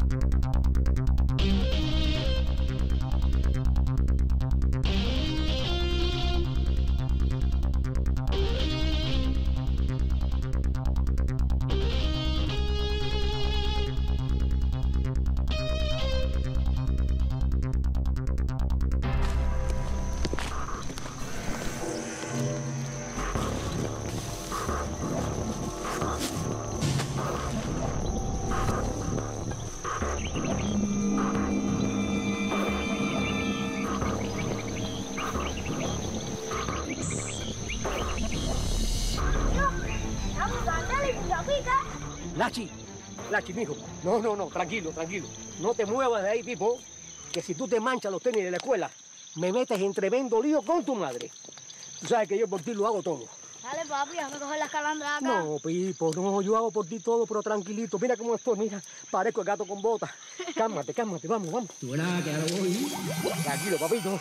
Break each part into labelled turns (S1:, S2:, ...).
S1: Lachi, mijo. No, tranquilo. No te muevas de ahí, tipo, que si tú te manchas los tenis de la escuela, me metes en tremendo lío con tu madre. Tú sabes que yo por ti lo hago todo.
S2: Dale, papi, déjame coger las calandras acá.
S1: No, Pipo, no, yo hago por ti todo, pero tranquilito. Mira cómo estoy, mira, parezco el gato con botas. Cálmate, vamos.
S3: Tú verás que ahora voy.
S1: Tranquilo, papito.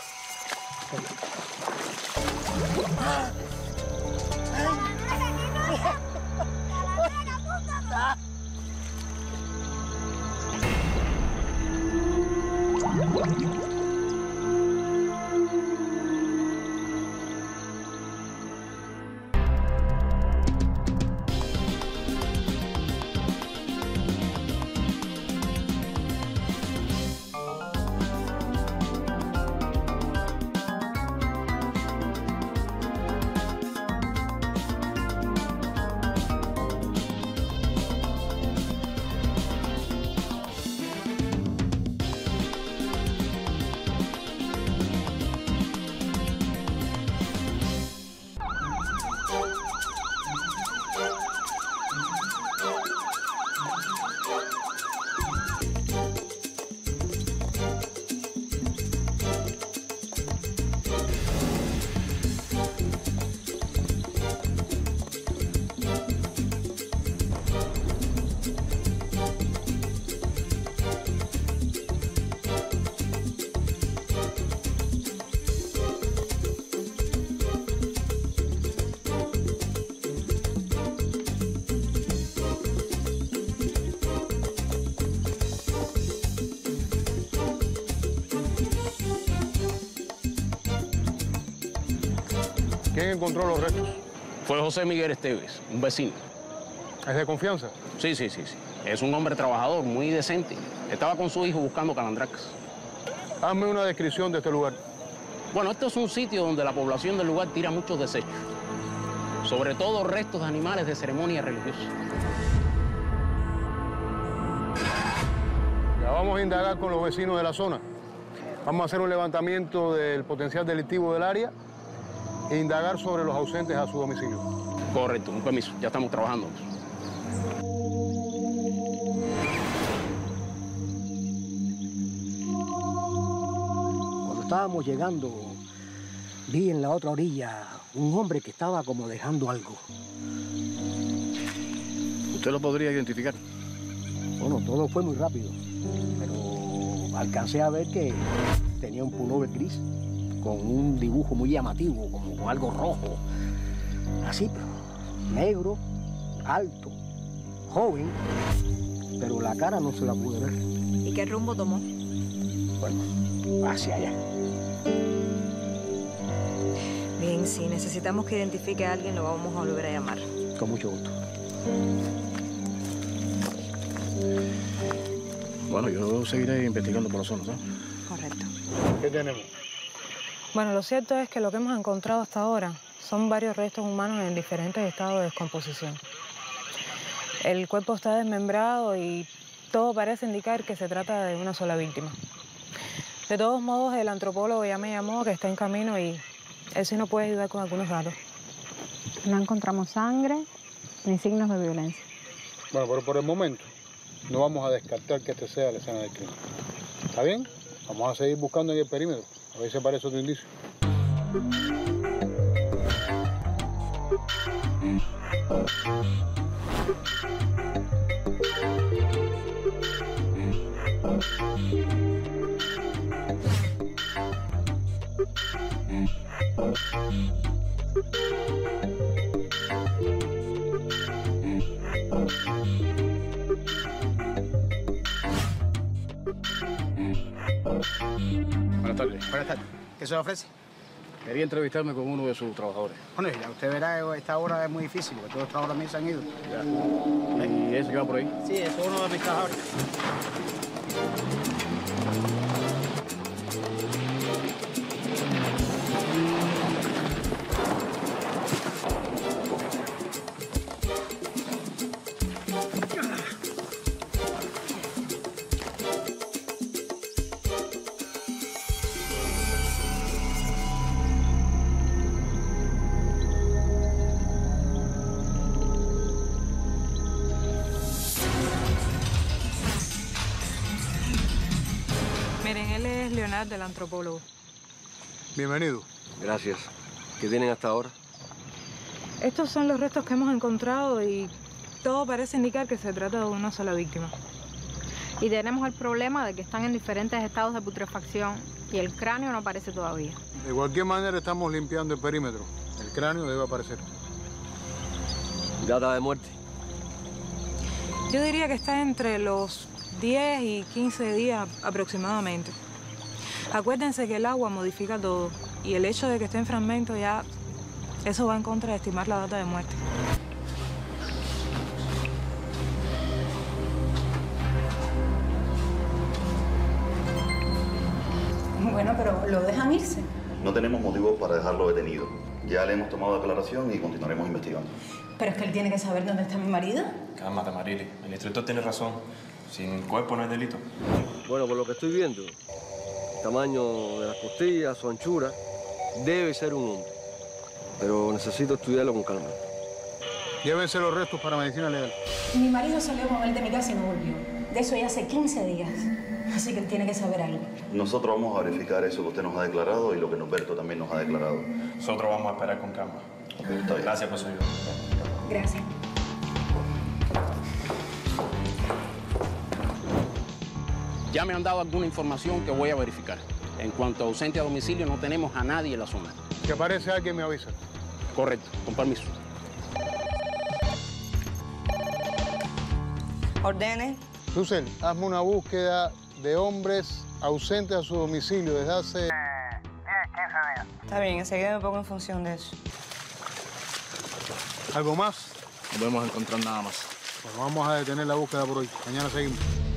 S4: ¿Quién encontró los restos?
S5: Fue José Miguel Esteves, un vecino.
S4: ¿Es de confianza?
S5: Sí. Es un hombre trabajador, muy decente. Estaba con su hijo buscando calandracas.
S4: Hazme una descripción de este lugar.
S5: Bueno, este es un sitio donde la población del lugar tira muchos desechos. Sobre todo restos de animales de ceremonia religiosa.
S4: Ya vamos a indagar con los vecinos de la zona. Vamos a hacer un levantamiento del potencial delictivo del área e indagar sobre los ausentes a su domicilio.
S5: Correcto, un permiso. Ya estamos trabajando.
S1: Cuando estábamos llegando, vi en la otra orilla un hombre que estaba como dejando algo.
S5: ¿Usted lo podría identificar?
S1: Bueno, todo fue muy rápido, pero alcancé a ver que tenía un pullover gris con un dibujo muy llamativo, como algo rojo. Así, pero negro, alto, joven, pero la cara no se la pude ver.
S6: ¿Y qué rumbo tomó?
S1: Bueno, hacia allá.
S6: Bien, si necesitamos que identifique a alguien, lo vamos a volver a llamar.
S1: Con mucho gusto.
S5: Bueno, yo seguiré investigando por la zona, ¿sabes?
S6: Correcto.
S4: ¿Qué tenemos?
S7: Bueno, lo cierto es que lo que hemos encontrado hasta ahora son varios restos humanos en diferentes estados de descomposición. El cuerpo está desmembrado y todo parece indicar que se trata de una sola víctima. De todos modos, el antropólogo ya me llamó, que está en camino, y él sí nos puede ayudar con algunos datos.
S8: No encontramos sangre ni signos de violencia.
S4: Bueno, pero por el momento no vamos a descartar que este sea la escena del crimen. ¿Está bien? Vamos a seguir buscando en el perímetro. A ver si aparece otro indicio.
S5: Buenas tardes.
S3: Buenas tardes. ¿Qué se le ofrece?
S5: Quería entrevistarme con uno de sus trabajadores.
S3: Bueno, ya usted verá que esta hora es muy difícil, porque todos los trabajadores míos se han ido.
S5: Ya. ¿Y ese que va por ahí?
S3: Sí, eso es uno de mis trabajadores.
S7: Miren, él es Leonardo, el antropólogo.
S4: Bienvenido.
S9: Gracias. ¿Qué tienen hasta ahora?
S7: Estos son los restos que hemos encontrado y todo parece indicar que se trata de una sola víctima.
S8: Y tenemos el problema de que están en diferentes estados de putrefacción y el cráneo no aparece todavía.
S4: De cualquier manera, estamos limpiando el perímetro. El cráneo debe aparecer.
S9: ¿Data de muerte?
S7: Yo diría que está entre los 10 y 15 días aproximadamente. Acuérdense que el agua modifica todo y el hecho de que esté en fragmento ya, eso va en contra de estimar la data de muerte.
S10: Bueno, pero lo dejan irse.
S11: No tenemos motivos para dejarlo detenido. Ya le hemos tomado declaración y continuaremos investigando.
S10: Pero es que él tiene que saber dónde está mi marido.
S12: Cálmate, Marily. El instructor tiene razón. Sin cuerpo no hay delito.
S9: Bueno, por lo que estoy viendo, el tamaño de las costillas, su anchura, debe ser un hombre. Pero necesito estudiarlo con calma.
S4: Llévense los restos para medicina legal.
S10: Mi marido salió con él de mi casa y no volvió. De eso ya hace 15 días. Así que él tiene que saber algo.
S11: Nosotros vamos a verificar eso que usted nos ha declarado y lo que Norberto también nos ha declarado.
S12: Nosotros vamos a esperar con calma.
S11: Está bien.
S12: Gracias por su ayuda.
S10: Gracias.
S5: Ya me han dado alguna información que voy a verificar. En cuanto a ausencia a domicilio, no tenemos a nadie en la zona.
S4: Si aparece alguien, me avisa.
S5: Correcto, con permiso.
S6: Ordene.
S4: Susel, hazme una búsqueda de hombres ausentes a su domicilio desde hace 10, 15 días.
S6: Está bien, enseguida me pongo en función de eso.
S4: ¿Algo más?
S12: No podemos encontrar nada más.
S4: Pues vamos a detener la búsqueda por hoy. Mañana seguimos.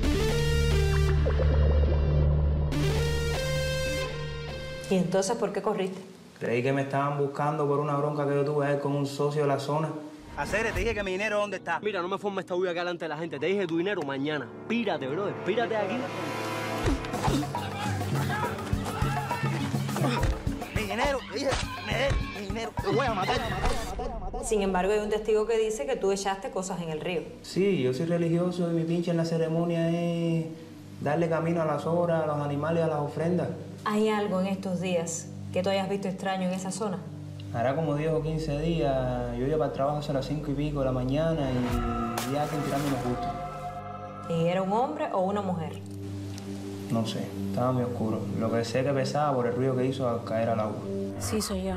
S10: ¿Y entonces por qué corriste?
S3: Creí que me estaban buscando por una bronca que yo tuve ahí con un socio de la zona.
S1: Acere, te dije que mi dinero, ¿dónde está?
S9: Mira, no me formes esta bulla acá delante de la gente. Te dije tu dinero mañana. Pírate, brother. Pírate de aquí.
S1: Mi dinero, te dije, mi dinero. Te voy a matar.
S6: Sin embargo, hay un testigo que dice que tú echaste cosas en el río.
S3: Sí, yo soy religioso y mi pinche en la ceremonia es darle camino a las obras, a los animales, a las ofrendas.
S6: ¿Hay algo en estos días que tú hayas visto extraño en esa zona?
S3: Hará como 10 o 15 días, yo iba para el trabajo a las 5 y pico de la mañana y ya que tirando unos gustos.
S6: ¿Y era un hombre o una mujer?
S3: No sé, estaba muy oscuro. Lo que sé que pesaba por el ruido que hizo al caer al agua.
S10: Sí, soy yo.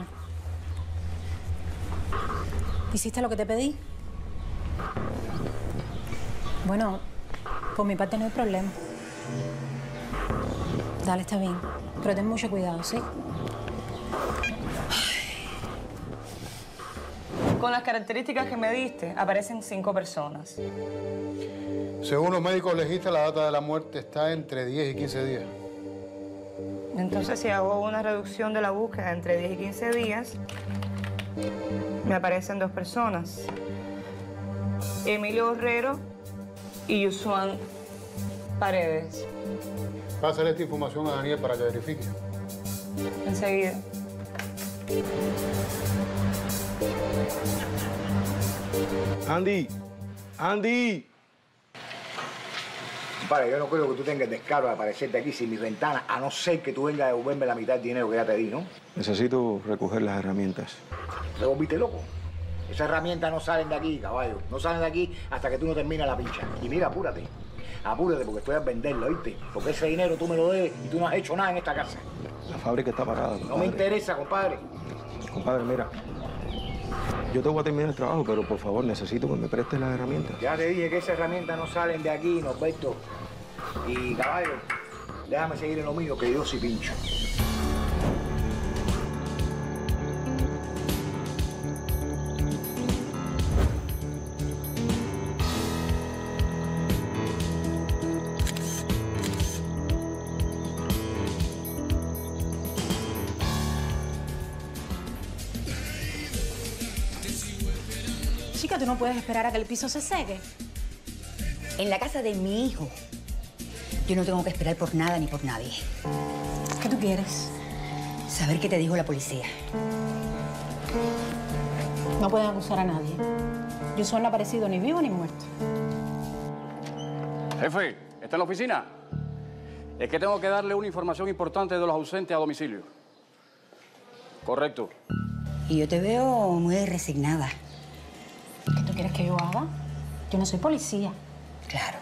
S10: ¿Hiciste lo que te pedí? Bueno, por mi parte no hay problema. Dale, está bien. Pero ten mucho cuidado, ¿sí?
S6: Con las características que me diste, aparecen 5 personas.
S4: Según los médicos legistas, la data de la muerte está entre 10 y 15 días.
S6: Entonces, si hago una reducción de la búsqueda entre 10 y 15 días, me aparecen 2 personas. Emilio Herrero y Yusuan Paredes.
S4: Pásale esta información a Daniel para que verifique.
S6: Enseguida.
S13: Andy, Andy.
S1: Compadre, yo no creo que tú tengas el descaro de aparecerte aquí sin mi ventana, a no ser que tú vengas a devolverme la mitad del dinero que ya te di, ¿no?
S13: Necesito recoger las herramientas.
S1: ¿Te volviste loco? Esas herramientas no salen de aquí, caballo. No salen de aquí hasta que tú no terminas la pincha. Y mira, apúrate. Apúrate porque estoy a venderlo, ¿oíste? Porque ese dinero tú me lo debes y tú no has hecho nada en esta casa.
S13: La fábrica está parada, compadre.
S1: No me interesa, compadre.
S13: Compadre, mira. Yo te voy a terminar el trabajo, pero por favor necesito que me prestes las herramientas.
S1: Ya te dije que esas herramientas no salen de aquí, Norberto. Y caballo, Déjame seguir en lo mío, que yo sí pincho.
S10: Chica, ¿tú no puedes esperar a que el piso se seque?
S14: En la casa de mi hijo, yo no tengo que esperar por nada ni por nadie.
S10: ¿Qué tú quieres?
S14: Saber qué te dijo la policía.
S10: No pueden acusar a nadie. Yusuan no ha aparecido ni vivo ni muerto.
S5: Jefe, ¿está en la oficina? Es que tengo que darle una información importante de los ausentes a domicilio. Correcto.
S14: Y yo te veo muy resignada.
S10: ¿Qué tú quieres que yo haga? Yo no soy policía.
S14: Claro.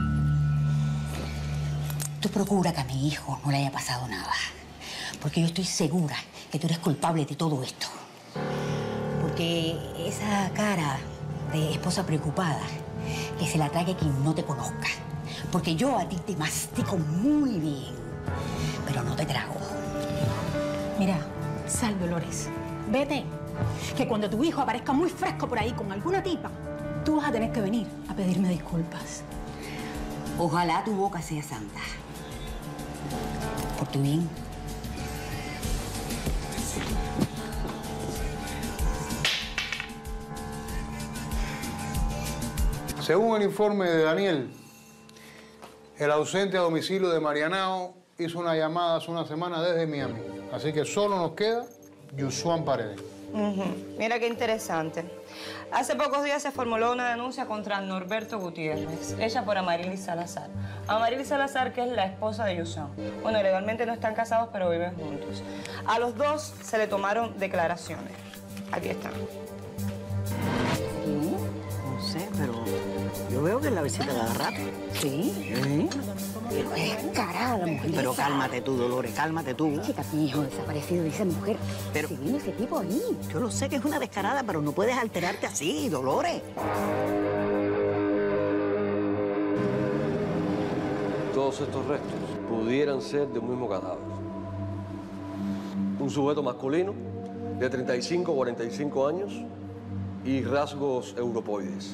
S14: Tú procura que a mi hijo no le haya pasado nada. Porque yo estoy segura que tú eres culpable de todo esto. Porque esa cara de esposa preocupada, que se la trague quien no te conozca. Porque yo a ti te mastico muy bien, pero no te trago.
S10: Mira, Sal Dolores, vete. Que cuando tu hijo aparezca muy fresco por ahí con alguna tipa, tú vas a tener que venir a pedirme disculpas.
S14: Ojalá tu boca sea santa. Por tu bien.
S4: Según el informe de Daniel, el ausente a domicilio de Marianao hizo una llamada hace una semana desde Miami. Así que solo nos queda Yusuan Paredes.
S6: Mira qué interesante. Hace pocos días se formuló una denuncia contra Norberto Gutiérrez, hecha por Amarilis Salazar. Amarilis Salazar, que es la esposa de Yusuan. Bueno, legalmente no están casados, pero viven juntos. A los dos se le tomaron declaraciones. Aquí están.
S15: No sé, pero yo veo que la visita cada rato.
S14: ¿Sí?
S15: Pero es descarada la mujer. Pero cálmate tú, Dolores, cálmate tú.
S14: Chica, mi hijo desaparecido, dice mujer.
S15: Pero
S14: si vino ese tipo ahí.
S15: Yo lo sé que es una descarada, pero no puedes alterarte así, Dolores.
S9: Todos estos restos pudieran ser de un mismo cadáver. Un sujeto masculino de 35 o 45 años y rasgos europoides.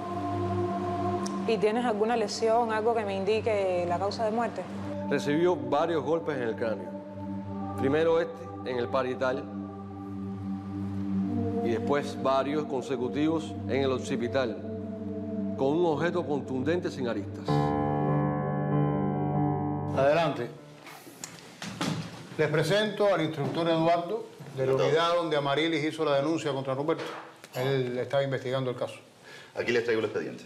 S7: ¿Y tienes alguna lesión, algo que me indique la causa de muerte?
S9: Recibió varios golpes en el cráneo. Primero en el parietal, y después varios consecutivos en el occipital, con un objeto contundente sin aristas.
S4: Adelante. Les presento al instructor Eduardo, de la unidad donde Amarilis hizo la denuncia contra Roberto. Él estaba investigando el caso.
S11: Aquí les traigo el expediente.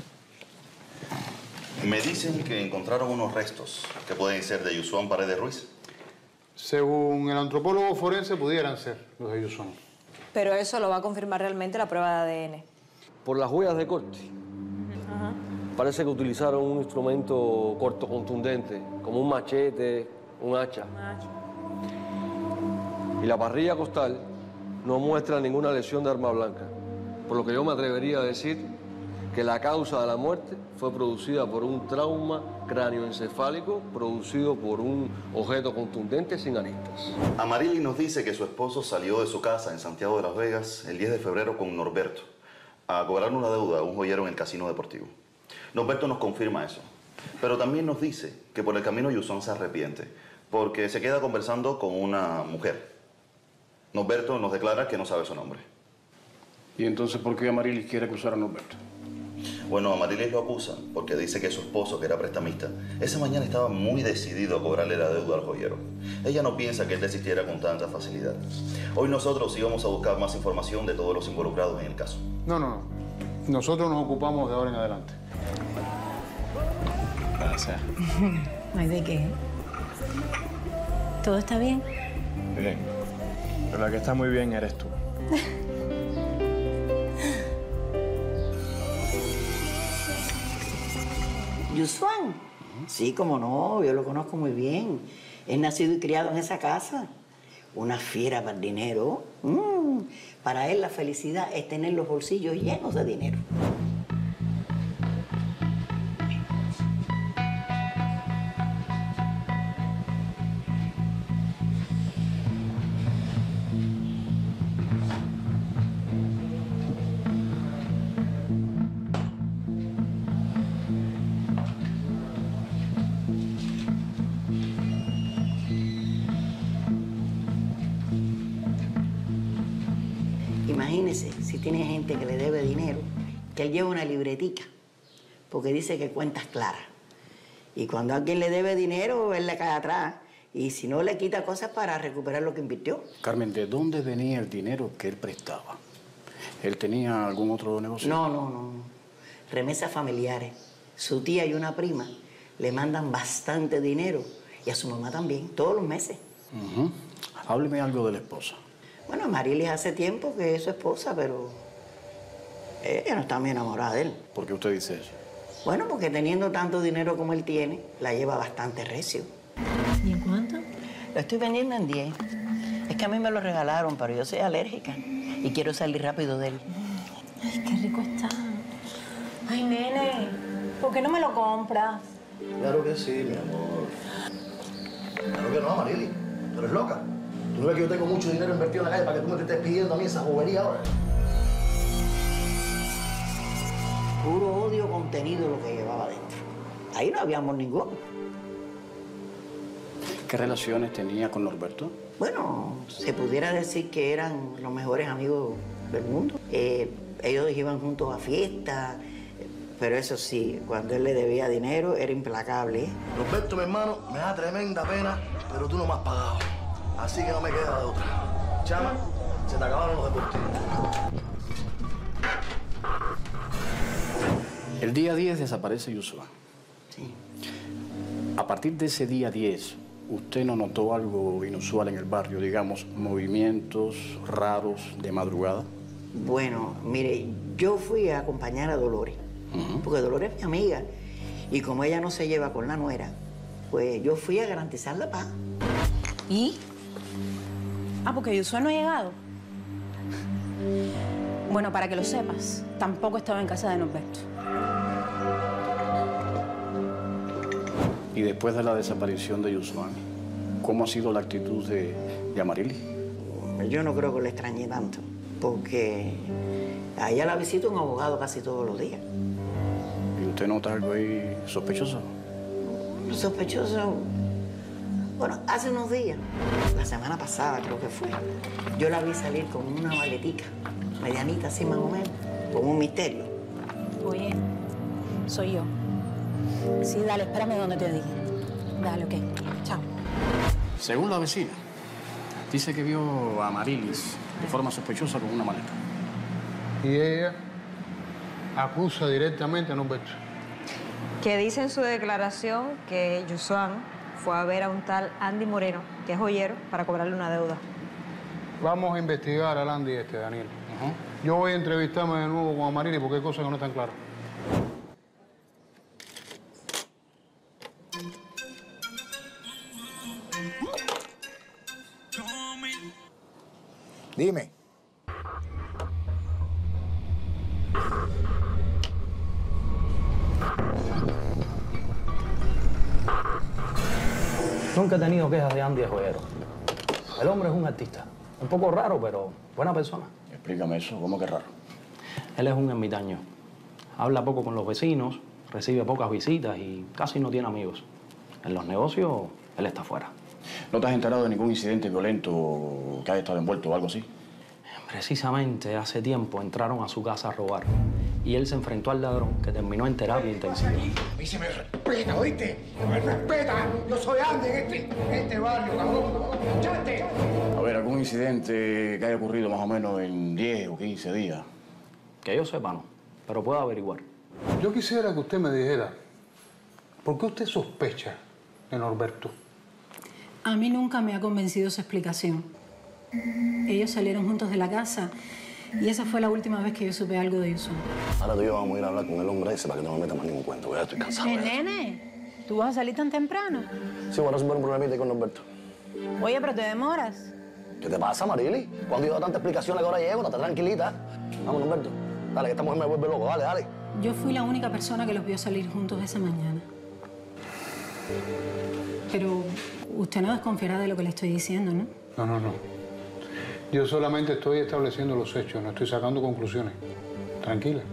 S11: Me dicen que encontraron unos restos que pueden ser de Yusuan Paredes Ruiz.
S4: Según el antropólogo forense, pudieran ser los de Yusuan.
S16: Pero eso lo va a confirmar realmente la prueba de ADN.
S9: Por las huellas de corte. Parece que utilizaron un instrumento corto contundente, como un machete, un hacha. Y la parrilla costal no muestra ninguna lesión de arma blanca, por lo que yo me atrevería a decir que la causa de la muerte fue producida por un trauma cráneoencefálico producido por un objeto contundente sin aristas.
S11: Amarilis nos dice que su esposo salió de su casa en Santiago de Las Vegas el 10 de febrero con Norberto a cobrar una deuda a un joyero en el casino deportivo. Norberto nos confirma eso, pero también nos dice que por el camino Yusuan se arrepiente porque se queda conversando con una mujer. Norberto nos declara que no sabe su nombre.
S5: ¿Y entonces por qué Amarilis quiere acusar a Norberto?
S11: Bueno, Amarilis lo acusa porque dice que su esposo, que era prestamista, esa mañana estaba muy decidido a cobrarle la deuda al joyero. Ella no piensa que él desistiera con tanta facilidad. Hoy nosotros íbamos a buscar más información de todos los involucrados en el caso.
S4: No. Nosotros nos ocupamos de ahora en adelante.
S5: Gracias.
S10: No hay de qué. ¿Todo está bien?
S12: Bien. Pero la que está muy bien eres tú.
S15: ¿Yusuan? Sí, como no, yo lo conozco muy bien. Es nacido y criado en esa casa. Una fiera para el dinero. Para él la felicidad es tener los bolsillos llenos de dinero. imagínese si tiene gente que le debe dinero, que él lleva una libretica, porque dice que cuentas claras. Y cuando a alguien le debe dinero, él le cae atrás. Y si no, le quita cosas para recuperar lo que invirtió.
S1: Carmen, ¿de dónde venía el dinero que él prestaba? ¿Él tenía algún otro negocio?
S15: No. Remesas familiares. Su tía y una prima le mandan bastante dinero. Y a su mamá también, todos los meses.
S1: Hábleme algo de la esposa.
S15: Bueno, Marilis hace tiempo que es su esposa, pero ella no está muy enamorada de él.
S1: ¿Por qué usted dice eso?
S15: Bueno, porque teniendo tanto dinero como él tiene, la lleva bastante recio.
S10: ¿Y en cuánto?
S15: Lo estoy vendiendo en 10. Es que a mí me lo regalaron, pero yo soy alérgica y quiero salir rápido de él.
S10: Ay, qué rico está. Ay, nene, ¿por qué no me lo compras?
S17: Claro que sí, mi amor. Claro que no, Marily. Tú eres loca. ¿Tú no ves que yo tengo mucho dinero invertido en la calle para que tú me estés pidiendo a mí esa bobería ahora?
S15: Puro odio contenido lo que llevaba dentro. Ahí no habíamos ninguno.
S1: ¿Qué relaciones tenía con Norberto?
S15: Bueno, se pudiera decir que eran los mejores amigos del mundo. Ellos iban juntos a fiestas, pero eso sí, cuando él le debía dinero, era implacable.
S17: Norberto, mi hermano, me da tremenda pena, pero tú no me has pagado. Así que no me queda de otra. Chama, se te acabaron los deportivos.
S1: El día 10 desaparece Yusua.
S15: Sí.
S1: A partir de ese día 10, ¿usted no notó algo inusual en el barrio? Digamos, movimientos raros de madrugada.
S15: Bueno, mire, yo fui a acompañar a Dolores, porque Dolores es mi amiga. Y como ella no se lleva con la nuera, pues yo fui a garantizar la paz.
S10: ¿Y? Porque Yusua no ha llegado. Bueno, para que lo sepas, tampoco estaba en casa de Norberto.
S1: Y después de la desaparición de Yusua, ¿cómo ha sido la actitud de Amarili?
S15: Yo no creo que le extrañe tanto, porque a ella la visita un abogado casi todos los días.
S1: ¿Y usted nota algo ahí sospechoso?
S15: Sospechoso. Bueno, hace unos días, la semana pasada creo que fue, yo la vi salir con una maletica, medianita así más o menos, con un misterio.
S10: Oye, soy yo. Sí, dale, espérame donde te dije. Dale, ok. Chao.
S1: Según la vecina, dice que vio a Amarilis de forma sospechosa con una maleta.
S4: Y ella acusa directamente a Norberto.
S16: Que dice en su declaración que Yusuan fue a ver a un tal Andy Moreno, que es joyero, para cobrarle una deuda.
S4: Vamos a investigar al Andy Daniel. Yo voy a entrevistarme de nuevo con Amarili porque hay cosas que no están claras.
S17: Dime.
S18: Nunca he tenido quejas de Andy el joyero. El hombre es un artista. Un poco raro, pero buena persona.
S1: Explícame eso, ¿cómo que raro?
S18: Él es un ermitaño. Habla poco con los vecinos, recibe pocas visitas y casi no tiene amigos. En los negocios, él está fuera.
S1: ¿No te has enterado de ningún incidente violento que haya estado envuelto o algo así?
S18: Precisamente hace tiempo entraron a su casa a robar y él se enfrentó al ladrón que terminó en terapia intensiva.
S19: A mí se me respeta, ¿oíste? Me respeta. Yo soy Andy en este barrio, cabrón. ¿Escuchaste?
S1: A ver, ¿algún incidente que haya ocurrido más o menos en 10 o 15 días?
S18: Que yo sepa, no, pero puedo averiguar.
S4: Yo quisiera que usted me dijera, ¿por qué usted sospecha de Norberto?
S10: A mí nunca me ha convencido su explicación. Ellos salieron juntos de la casa y esa fue la última vez que yo supe algo de Yusua.
S17: Ahora tú y yo vamos a ir a hablar con el hombre ese para que no me meta más ningún cuento, porque ya estoy cansado.
S10: Nene, ¿tú vas a salir tan temprano?
S17: Sí, bueno, super un problemita con Norberto.
S10: Oye, pero te demoras.
S17: ¿Qué te pasa, Marily? Cuando yo doy tanta explicación que ahora llego, estate tranquilita. Vamos, Norberto. Dale, que esta mujer me vuelve loco. Dale, dale.
S10: Yo fui la única persona que los vio salir juntos esa mañana. Pero usted no desconfiará de lo que le estoy diciendo, ¿no?
S4: No. Yo solamente estoy estableciendo los hechos, no estoy sacando conclusiones. Tranquila.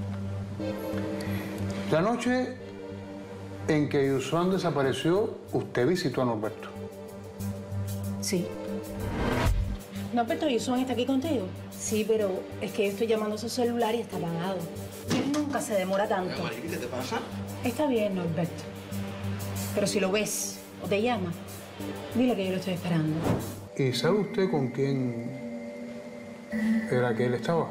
S4: La noche en que Yusuan desapareció, usted visitó a Norberto.
S10: Sí. ¿Norberto Yusuan está aquí contigo? Sí, pero es que yo estoy llamando a su celular y está apagado. Y él nunca se demora tanto.
S17: ¿Qué te pasa?
S10: Está bien, Norberto. Pero si lo ves o te llama, dile que yo lo estoy esperando.
S4: ¿Y sabe usted con quién era que él estaba?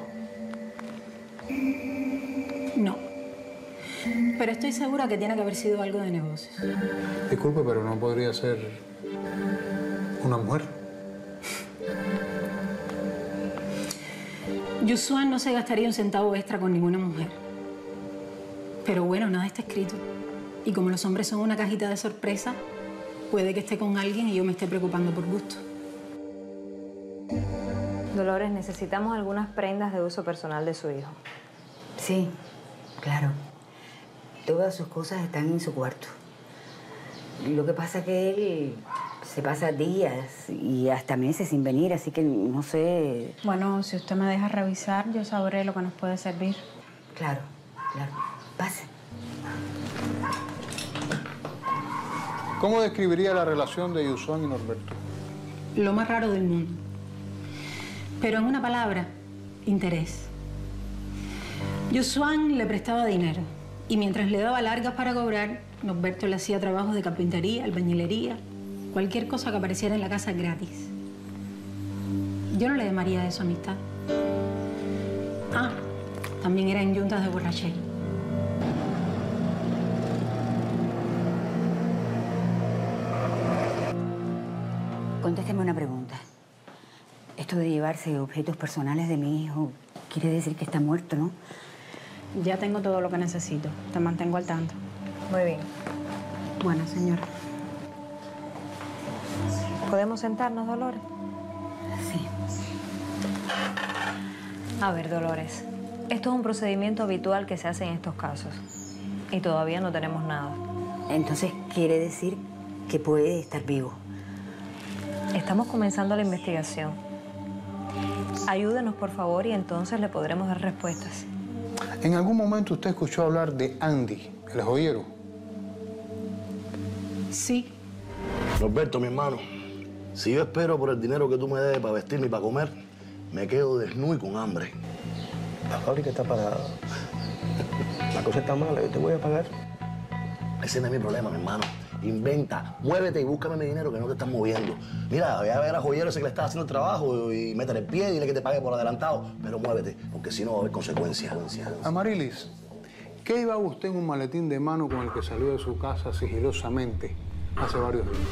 S10: No. Pero estoy segura que tiene que haber sido algo de negocios.
S4: Disculpe, pero no podría ser una mujer.
S10: Yusuan no se gastaría un centavo extra con ninguna mujer. Pero bueno, nada está escrito. Y como los hombres son una cajita de sorpresa, puede que esté con alguien y yo me esté preocupando por gusto.
S16: Dolores, necesitamos algunas prendas de uso personal de su hijo.
S14: Sí, claro. Todas sus cosas están en su cuarto. Lo que pasa es que él se pasa días y hasta meses sin venir, así que no sé...
S8: Bueno, si usted me deja revisar, yo sabré lo que nos puede servir.
S14: Claro, claro. Pase.
S4: ¿Cómo describiría la relación de Yusuan y Norberto?
S10: Lo más raro del mundo. Pero en una palabra, interés. Yusuan le prestaba dinero y mientras le daba largas para cobrar, Norberto le hacía trabajos de carpintería, albañilería, cualquier cosa que apareciera en la casa gratis. Yo no le llamaría eso amistad. Ah, también eran yuntas de borrachera.
S14: Contésteme una pregunta. Esto de llevarse objetos personales de mi hijo quiere decir que está muerto, ¿no?
S8: Ya tengo todo lo que necesito. Te mantengo al tanto.
S16: Muy bien.
S8: Bueno, señora.
S16: ¿Podemos sentarnos, Dolores?
S14: Sí.
S16: A ver, Dolores. Esto es un procedimiento habitual que se hace en estos casos. Y todavía no tenemos nada.
S14: Entonces quiere decir que puede estar vivo.
S16: Estamos comenzando la investigación. Ayúdenos, por favor, y entonces le podremos dar respuestas.
S4: ¿En algún momento usted escuchó hablar de Andy, el joyero?
S10: Sí.
S17: Norberto, mi hermano, si yo espero por el dinero que tú me debes para vestirme y para comer, me quedo desnudo y con hambre.
S13: La fábrica está parada. La cosa está mala, yo te voy a pagar.
S17: Ese no es mi problema, mi hermano. Inventa, muévete y búscame mi dinero que no te estás moviendo. Mira, voy a ver a joyero ese que le está haciendo el trabajo y métele el pie y dile que te pague por adelantado. Pero muévete, porque si no va a haber consecuencias.
S4: Amarilis, ¿qué llevaba usted en un maletín de mano con el que salió de su casa sigilosamente hace varios días?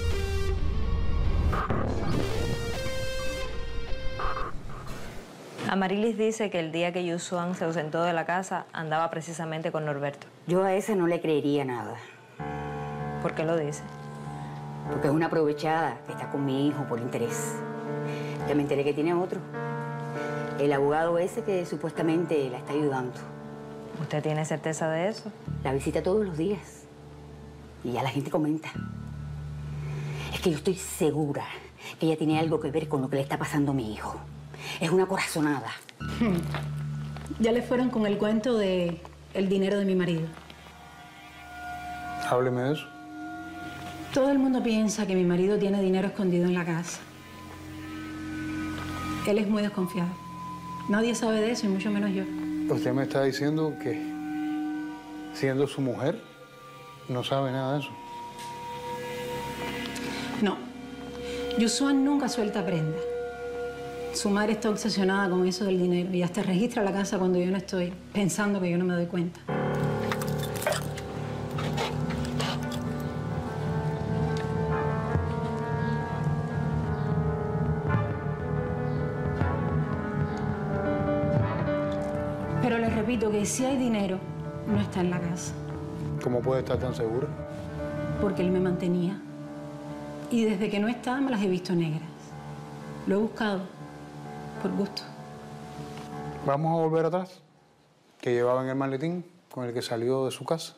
S16: Amarilis dice que el día que Yusuan se ausentó de la casa, andaba precisamente con Norberto.
S14: Yo a esa no le creería nada.
S16: ¿Por qué lo dice?
S14: Porque es una aprovechada que está con mi hijo por interés. Ya me enteré que tiene otro. El abogado ese que supuestamente la está ayudando.
S16: ¿Usted tiene certeza de eso?
S14: La visita todos los días. Y ya la gente comenta. Es que yo estoy segura que ella tiene algo que ver con lo que le está pasando a mi hijo. Es una corazonada.
S10: Ya le fueron con el cuento de el dinero de mi marido.
S4: Hábleme de eso.
S10: Todo el mundo piensa que mi marido tiene dinero escondido en la casa. Él es muy desconfiado. Nadie sabe de eso, y mucho menos yo.
S4: Usted me está diciendo que, siendo su mujer, no sabe nada de eso.
S10: No. Yusuan nunca suelta prenda. Su madre está obsesionada con eso del dinero y hasta registra la casa cuando yo no estoy, pensando que yo no me doy cuenta. Pero les repito que si hay dinero, no está en la casa.
S4: ¿Cómo puede estar tan segura?
S10: Porque él me mantenía. Y desde que no está, me las he visto negras. Lo he buscado, por gusto.
S4: Vamos a volver atrás. ¿Qué llevaba en el maletín con el que salió de su casa?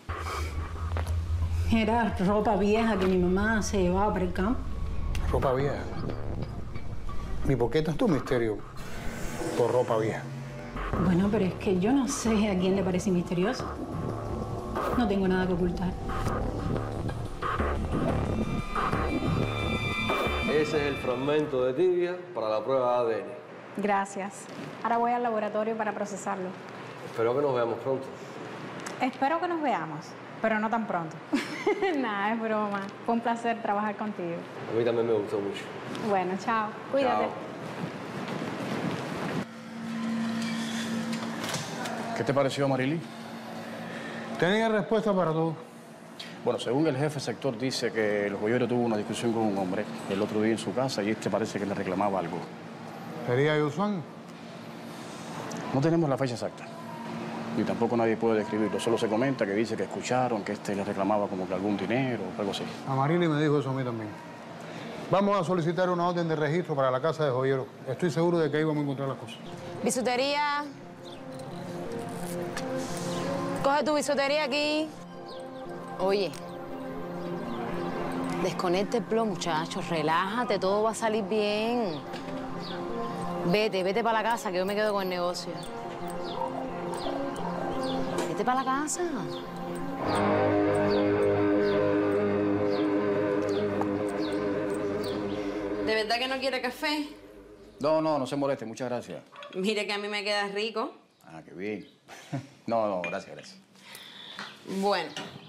S10: Era ropa vieja que mi mamá se llevaba para el campo.
S4: Ropa vieja. ¿Y por qué tanto misterio por ropa vieja?
S10: Bueno, pero es que yo no sé a quién le parece misterioso. No tengo nada que ocultar.
S9: Ese es el fragmento de tibia para la prueba de ADN.
S8: Gracias. Ahora voy al laboratorio para procesarlo.
S9: Espero que nos veamos pronto.
S8: Espero que nos veamos, pero no tan pronto. Nada, es broma. Fue un placer trabajar contigo.
S9: A mí también me gustó mucho.
S8: Bueno, chao. Cuídate.
S9: Chao.
S5: ¿Qué te pareció, Marily?
S4: Tenía respuesta para todo.
S5: Bueno, según el jefe sector, dice que el joyero tuvo una discusión con un hombre el otro día en su casa y este parece que le reclamaba algo.
S4: ¿Sería Yusuan?
S5: No tenemos la fecha exacta. Ni tampoco nadie puede describirlo. Solo se comenta que dice que escucharon que este le reclamaba como que algún dinero o algo así.
S4: Amarili me dijo eso a mí también. Vamos a solicitar una orden de registro para la casa de joyero. Estoy seguro de que ahí vamos a encontrar las cosas.
S20: Bisutería. Coge tu bisutería aquí. Oye, desconecta el plug, muchachos. Relájate, todo va a salir bien. Vete para la casa, que yo me quedo con el negocio. Vete para la casa.
S21: ¿De verdad que no quiere café?
S5: No se moleste. Muchas gracias.
S21: Mire que a mí me queda rico.
S5: Ah, qué bien. No, gracias.
S21: Bueno,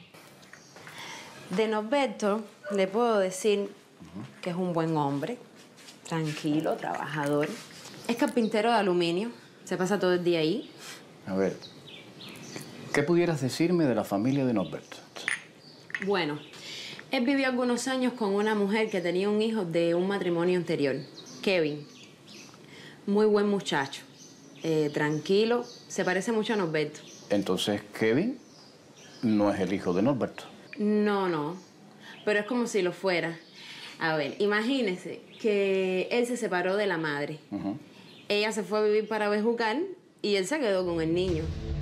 S21: de Norberto le puedo decir que es un buen hombre, tranquilo, trabajador. Es carpintero de aluminio, se pasa todo el día ahí.
S5: A ver, ¿qué pudieras decirme de la familia de Norberto?
S21: Bueno, él vivió algunos años con una mujer que tenía un hijo de un matrimonio anterior, Kevin. Muy buen muchacho, tranquilo, se parece mucho a Norberto.
S5: Entonces, Kevin no es el hijo de Norberto.
S21: No, pero es como si lo fuera. A ver, imagínese que él se separó de la madre. Ella se fue a vivir para Bejucal y él se quedó con el niño.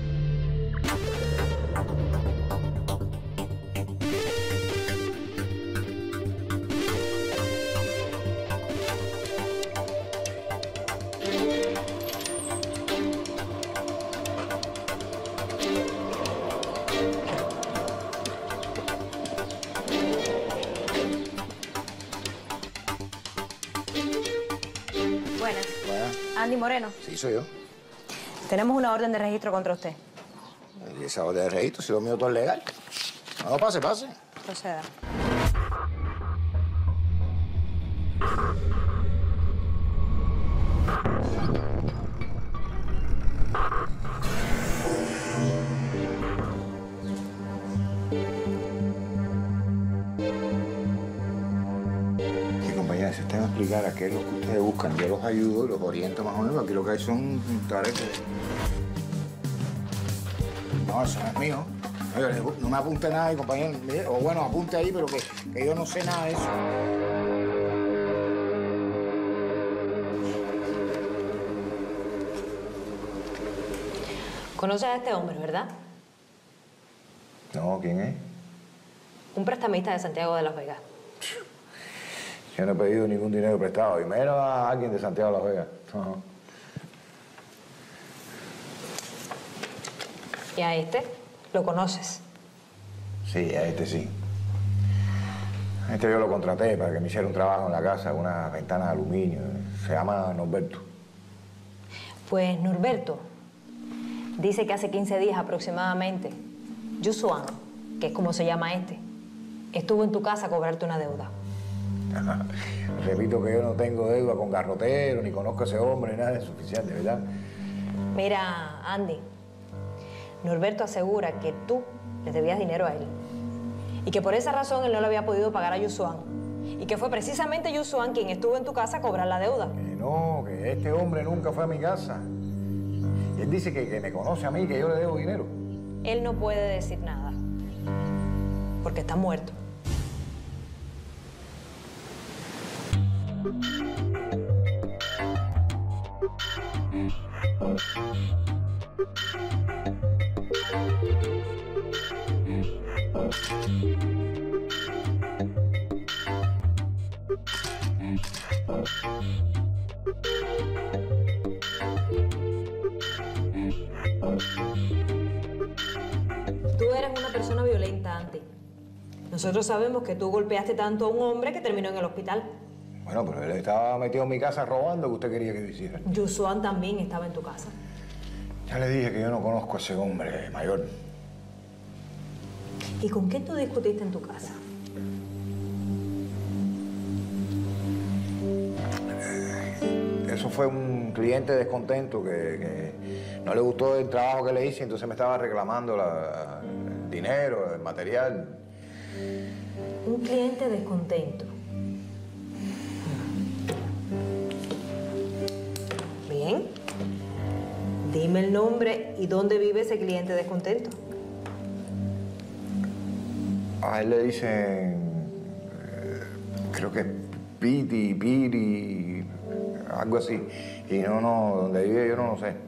S16: Buenas. Andy Moreno.
S22: Sí, soy yo.
S16: Tenemos una orden de registro contra usted.
S22: ¿Y esa orden de registro? Si lo mío todo es legal. No, pase.
S16: Proceda.
S22: Sí, compañera, si usted me explicara qué es lo que ustedes buscan, yo los ayudo, los oriento más o menos. Aquí lo que hay son tareas. No, eso no es mío. Oye, no me apunte nada ahí, compañero. Mire, o bueno, apunte ahí, pero que yo no sé nada de eso.
S16: Conoces a este hombre, ¿verdad?
S22: No, ¿quién es?
S16: Un prestamista de Santiago de Las Vegas.
S22: Yo no he pedido ningún dinero prestado. Y menos a alguien de Santiago de Las Vegas. No.
S16: ¿Y a este? ¿Lo conoces?
S22: Sí, a este sí. A este yo lo contraté para que me hiciera un trabajo en la casa, una ventana de aluminio. Se llama Norberto.
S16: Pues Norberto dice que hace 15 días aproximadamente, Yusuan, que es como se llama este, estuvo en tu casa a cobrarte una deuda.
S22: Repito que yo no tengo deuda con garrotero, ni conozco a ese hombre, ni nada de suficiente, ¿verdad?
S16: Mira, Andy, Norberto asegura que tú le debías dinero a él y que por esa razón él no le había podido pagar a Yusuan y que fue precisamente Yusuan quien estuvo en tu casa a cobrar la deuda.
S22: No, que este hombre nunca fue a mi casa. Y él dice que me conoce a mí, que yo le debo dinero.
S16: Él no puede decir nada porque está muerto. Tú eres una persona violenta, Andy. Nosotros sabemos que tú golpeaste tanto a un hombre que terminó en el hospital.
S22: Bueno, pero él estaba metido en mi casa robando. ¿Qué usted quería que yo hiciera?
S16: Yusuan también estaba en tu casa.
S22: Ya le dije que yo no conozco a ese hombre mayor.
S16: ¿Y con quién tú discutiste en tu casa?
S22: Eso fue un cliente descontento que no le gustó el trabajo que le hice, entonces me estaba reclamando el dinero, el material.
S16: Un cliente descontento. Bien. Dime el nombre y dónde vive ese cliente descontento.
S22: A él le dicen, creo que Piri, algo así. Y no, donde vive yo no lo sé.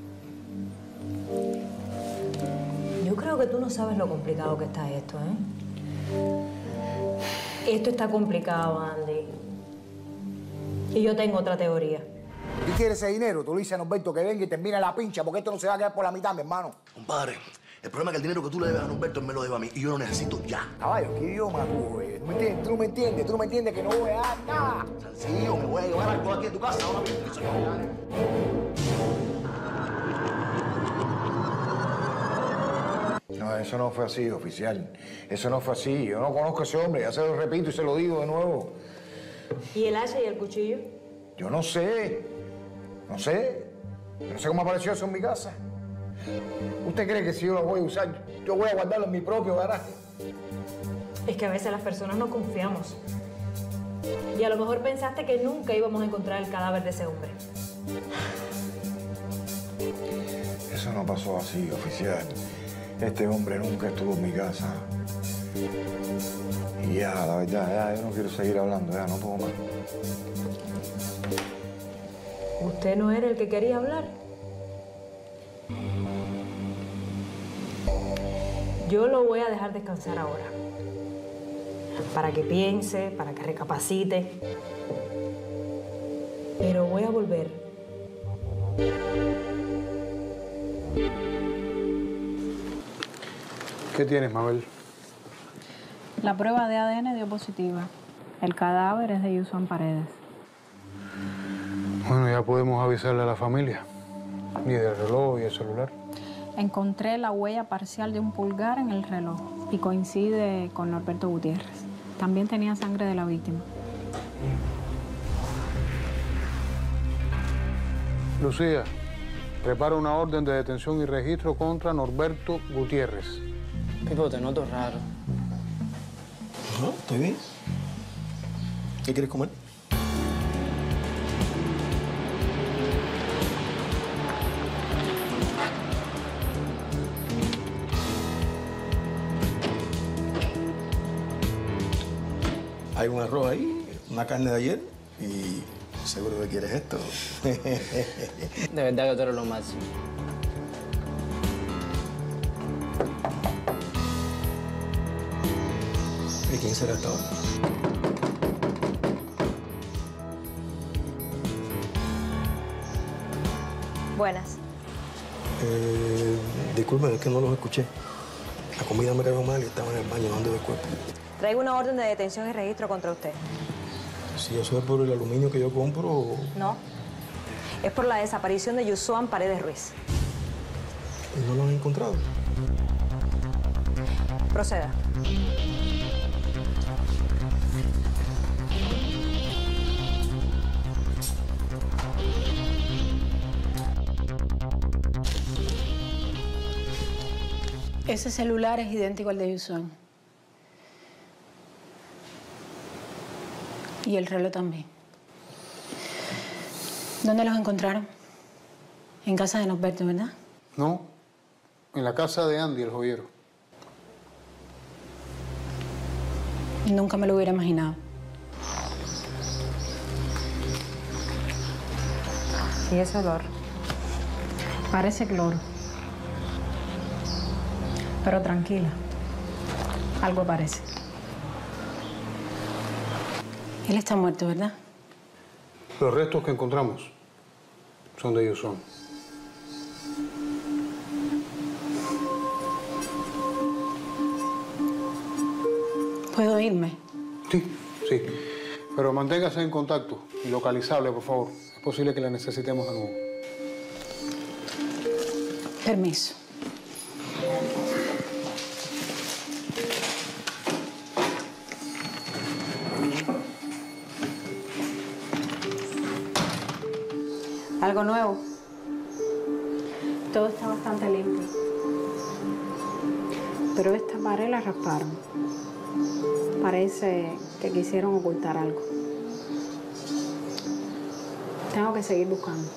S16: Yo creo que tú no sabes lo complicado que está esto, ¿eh? Esto está complicado, Andy. Y yo tengo otra teoría.
S22: ¿Y quieres ese dinero? Tú le dices a Norberto que venga y termine la pincha, porque esto no se va a quedar por la mitad, mi hermano.
S17: Compadre, el problema es que el dinero que tú le debes a Norberto, él me lo debe a mí y yo lo necesito ya.
S22: Caballo, ¿qué idioma tú, güey? ¿Tú no me entiendes? ¿Tú no me entiendes que no voy a dar nada?
S17: Sencillo, me voy a llevar algo aquí en tu casa ahora mismo.
S22: No, eso no fue así, oficial. Eso no fue así. Yo no conozco a ese hombre, ya se lo repito y se lo digo de nuevo.
S16: ¿Y el hacha y el cuchillo?
S22: Yo no sé. No sé. No sé cómo apareció eso en mi casa. ¿Usted cree que si yo lo voy a usar, yo voy a guardarlo en mi propio garaje?
S16: Es que a veces las personas no confiamos. Y a lo mejor pensaste que nunca íbamos a encontrar el cadáver de ese hombre.
S22: Eso no pasó así, oficial. Este hombre nunca estuvo en mi casa. Y ya, la verdad, ya, yo no quiero seguir hablando, ya, no puedo más.
S16: ¿Usted no era el que quería hablar? Yo lo voy a dejar descansar ahora. Para que piense, para que recapacite. Pero voy a volver.
S4: ¿Qué tienes, Mabel?
S8: La prueba de ADN dio positiva. El cadáver es de Yusuan Paredes.
S4: Bueno, ya podemos avisarle a la familia. Ni del reloj y el celular.
S8: Encontré la huella parcial de un pulgar en el reloj y coincide con Norberto Gutiérrez. También tenía sangre de la víctima.
S4: Lucía, prepara una orden de detención y registro contra Norberto Gutiérrez.
S2: Pipo, te noto raro.
S17: No, estoy bien. ¿Qué quieres comer? Hay un arroz ahí, una carne de ayer y seguro que quieres esto.
S2: De verdad que tú eres lo máximo.
S17: ¿Y quién será esta hora?
S16: Buenas.
S17: Disculpen, es que no los escuché. La comida me cayó mal y estaba en el baño dando de cuerpo.
S16: Traigo una orden de detención y registro contra usted.
S17: Si eso es por el aluminio que yo compro...
S16: No. Es por la desaparición de Yusuan Paredes Ruiz.
S17: ¿Y no lo han encontrado?
S16: Proceda.
S10: Ese celular es idéntico al de Yusuan. Y el reloj también. ¿Dónde los encontraron? En casa de Norberto, ¿verdad?
S4: No, en la casa de Andy, el joyero.
S10: Nunca me lo hubiera imaginado.
S16: ¿Y ese olor?
S8: Parece cloro. Pero tranquila. Algo parece. Él está muerto, ¿verdad?
S4: Los restos que encontramos son de Yusuan.
S10: ¿Puedo irme?
S4: Sí. Pero manténgase en contacto y localizable, por favor. Es posible que la necesitemos de nuevo.
S8: Permiso.
S16: ¿Algo nuevo?
S8: Todo está bastante limpio. Pero esta pared la rasparon. Parece que quisieron ocultar algo. Tengo que seguir buscando.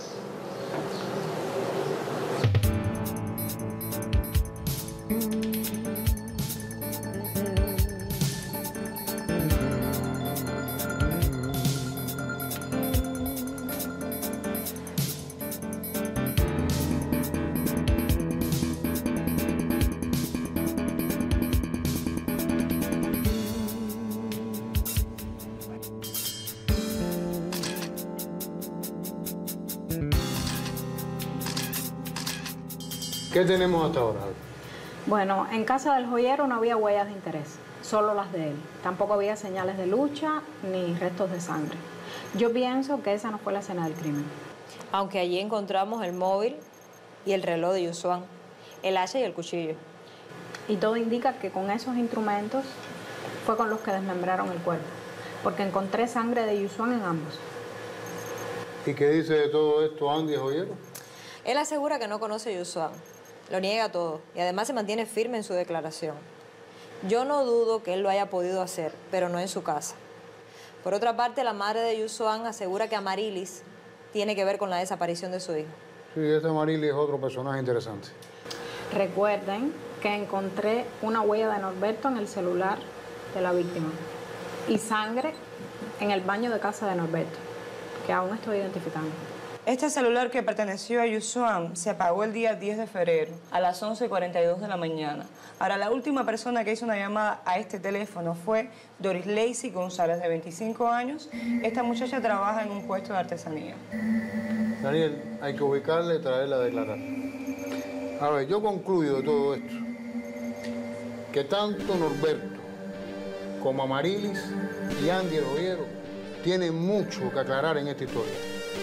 S4: ¿Qué tenemos hasta ahora?
S8: Bueno, en casa del joyero no había huellas de interés, solo las de él. Tampoco había señales de lucha ni restos de sangre. Yo pienso que esa no fue la escena del crimen.
S16: Aunque allí encontramos el móvil y el reloj de Yusuan, el hacha y el cuchillo.
S8: Y todo indica que con esos instrumentos fue con los que desmembraron el cuerpo, porque encontré sangre de Yusuan en ambos.
S4: ¿Y qué dice de todo esto Andy, el joyero?
S16: Él asegura que no conoce a Yusuan. Lo niega todo y además se mantiene firme en su declaración. Yo no dudo que él lo haya podido hacer, pero no en su casa. Por otra parte, la madre de Yusuan asegura que Amarilis tiene que ver con la desaparición de su hijo.
S4: Sí, ese Amarilis es otro personaje interesante.
S8: Recuerden que encontré una huella de Norberto en el celular de la víctima y sangre en el baño de casa de Norberto, que aún estoy identificando.
S3: Este celular que perteneció a Yusuan se apagó el día 10 de febrero a las 11:42 de la mañana. Ahora, la última persona que hizo una llamada a este teléfono fue Doris Lacey González, de 25 años. Esta muchacha trabaja en un puesto de artesanía.
S4: Daniel, hay que ubicarla y traerla a declarar. A ver, yo concluyo de todo esto que tanto Norberto como Amarilis y Andy el joyero tienen mucho que aclarar en esta historia.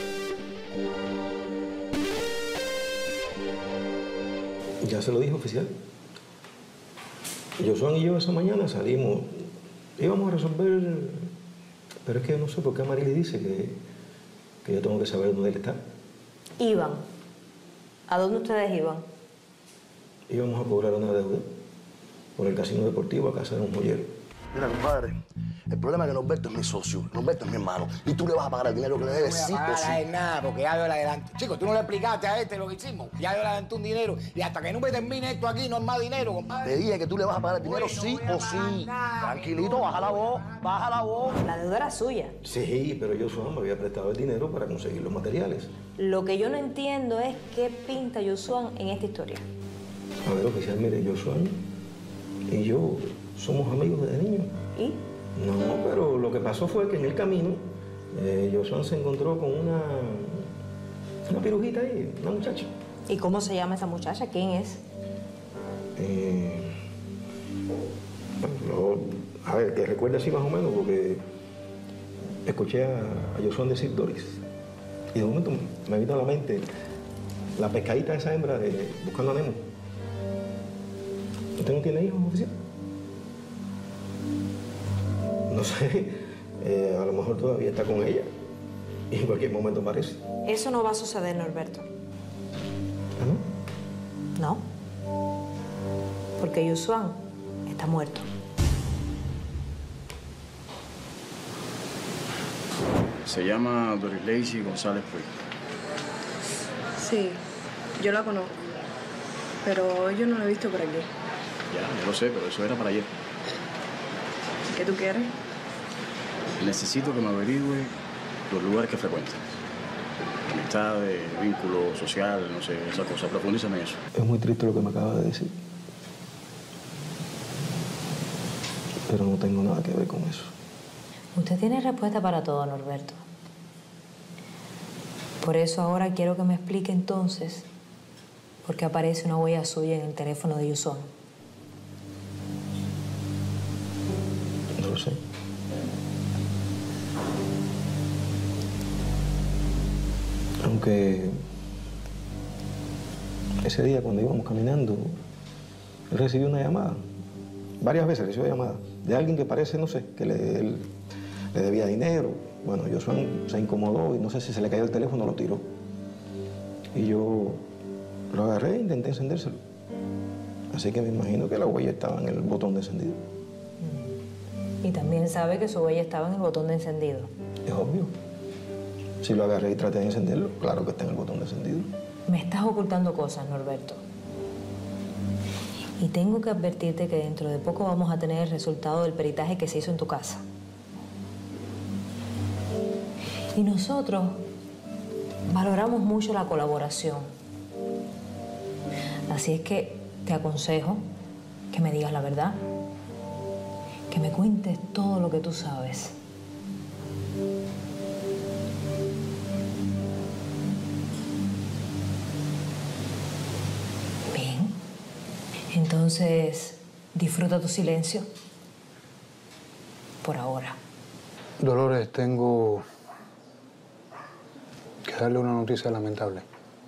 S13: Ya se lo dijo, oficial. Yusuan y yo esa mañana salimos. Íbamos a resolver... Pero es que yo no sé por qué Amarilis dice que yo tengo que saber dónde él está.
S16: Iban. ¿A dónde ustedes iban?
S13: Íbamos a cobrar una deuda por el casino deportivo a casa de un joyero.
S17: Mira, compadre, el problema es que Norberto es mi socio, Norberto es mi hermano, y tú le vas a pagar el dinero que le debes, sí o sí.
S19: No voy a pagar a él nada, porque ya yo le adelanté. Chico, tú no le explicaste a este lo que hicimos. Ya yo le adelanté un dinero, y hasta que no me termine esto aquí, no es más dinero, compadre.
S17: Te dije que tú le vas a pagar el dinero, sí o sí. Tranquilito, baja la voz, baja la voz.
S16: La deuda era suya.
S13: Sí, pero Yusuan me había prestado el dinero para conseguir los materiales.
S16: Lo que yo no entiendo es qué pinta Yusuan en esta historia.
S13: A ver, oficial, mire, Yusuan y yo somos amigos desde niños.
S16: ¿Y?
S13: No, pero lo que pasó fue que en el camino Yusuan se encontró con una pirujita ahí, una muchacha.
S16: ¿Y cómo se llama esa muchacha? ¿Quién es?
S13: A ver, que recuerde así más o menos, porque escuché a Yusuan decir Doris. Y de momento me vino a la mente la pescadita de esa hembra de Buscando a Nemo. ¿Usted no tiene hijos, oficial? No sé, a lo mejor todavía está con ella y en cualquier momento aparece.
S16: Eso no va a suceder, Norberto.
S13: ¿Ah, no?
S16: No. Porque Yusuan está muerto.
S5: Se llama Doris Lacey González Puig.
S3: Sí, yo la conozco, pero yo no la he visto por aquí.
S5: Ya lo sé, pero eso era para ayer.
S3: ¿Qué tú quieres?
S5: Necesito que me averigüe los lugares que frecuenta. Amistades, vínculo social, no sé, esa cosa. Profundízame en eso.
S13: Es muy triste lo que me acaba de decir. Pero no tengo nada que ver con eso.
S16: Usted tiene respuesta para todo, Norberto. Por eso ahora quiero que me explique entonces por qué aparece una huella suya en el teléfono de Yusuan.
S13: No lo sé. Aunque ese día cuando íbamos caminando, él recibió una llamada. Varias veces recibió llamadas de alguien que parece, no sé, que él le debía dinero. Bueno, Josuán se incomodó y no sé si se le cayó el teléfono o lo tiró. Y yo lo agarré e intenté encendérselo. Así que me imagino que la huella estaba en el botón de encendido.
S16: Y también sabe que su huella estaba en el botón de encendido.
S13: Es obvio. Si lo agarré y traté de encenderlo, claro que está en el botón de encendido.
S16: Me estás ocultando cosas, Norberto. Y tengo que advertirte que dentro de poco vamos a tener el resultado del peritaje que se hizo en tu casa. Y nosotros valoramos mucho la colaboración. Así es que te aconsejo que me digas la verdad, que me cuentes todo lo que tú sabes. Bien. Entonces, disfruta tu silencio. Por ahora.
S4: Dolores, tengo que darle una noticia lamentable.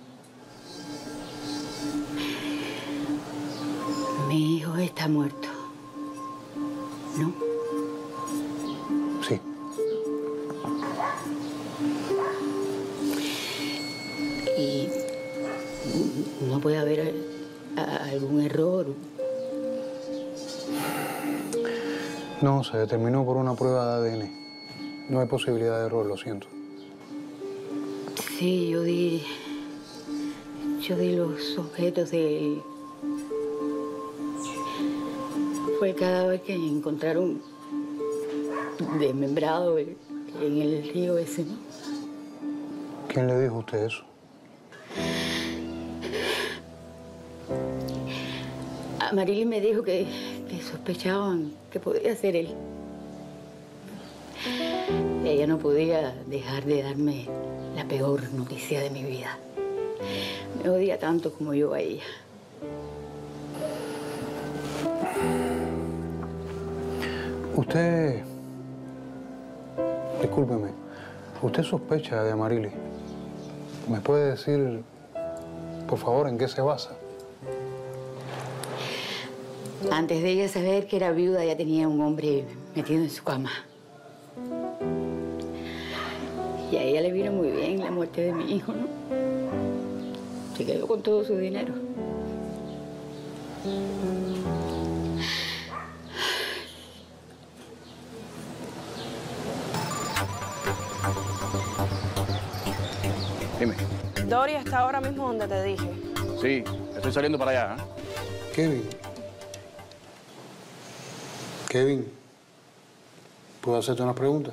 S14: Mi hijo está muerto, ¿no?
S4: Sí.
S14: Y no puede haber algún error.
S4: No, se determinó por una prueba de ADN. No hay posibilidad de error, lo siento.
S14: Sí, yo di los objetos del... Fue el cadáver que encontraron desmembrado en el río ese, ¿no?
S4: ¿Quién le dijo a usted eso?
S14: Amarili me dijo que sospechaban que podía ser él. Ella no podía dejar de darme la peor noticia de mi vida. Me odia tanto como yo a ella.
S4: Usted... Discúlpeme. Usted sospecha de Amarili. ¿Me puede decir, por favor, en qué se basa?
S14: Antes de ella saber que era viuda, ya tenía un hombre metido en su cama. Y a ella le vino muy bien la muerte de mi hijo, ¿no? Se quedó con todo su dinero.
S5: Dime.
S6: Dori está ahora mismo donde te dije.
S5: Sí, estoy saliendo para allá.
S4: Kevin. Kevin, ¿puedo hacerte una pregunta?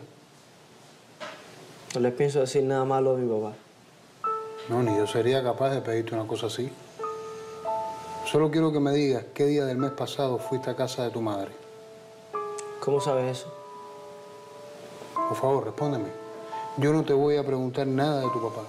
S2: No les pienso decir nada malo de mi papá.
S4: No, ni yo sería capaz de pedirte una cosa así. Solo quiero que me digas qué día del mes pasado fuiste a casa de tu madre.
S2: ¿Cómo sabes eso?
S4: Por favor, respóndeme. Yo no te voy a preguntar nada de tu papá.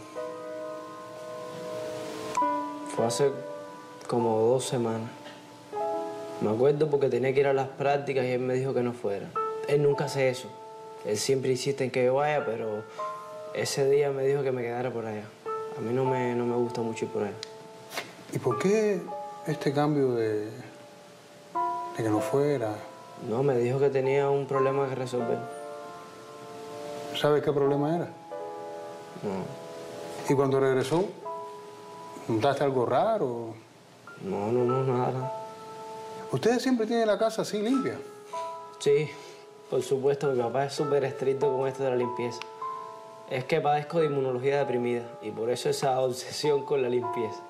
S2: Fue hace como 2 semanas. Me acuerdo porque tenía que ir a las prácticas y él me dijo que no fuera. Él nunca hace eso. Él siempre insiste en que yo vaya, pero ese día me dijo que me quedara por allá. A mí no me gusta mucho ir por allá.
S4: ¿Y por qué este cambio de que no fuera?
S2: No, me dijo que tenía un problema que resolver.
S4: ¿Sabes qué problema era?
S2: No.
S4: ¿Y cuando regresó, notaste algo raro?
S2: No, nada.
S4: ¿Ustedes siempre tienen la casa así limpia?
S2: Sí, por supuesto. Mi papá es súper estricto con esto de la limpieza. Es que padezco de inmunología deprimida y por eso esa obsesión con la limpieza.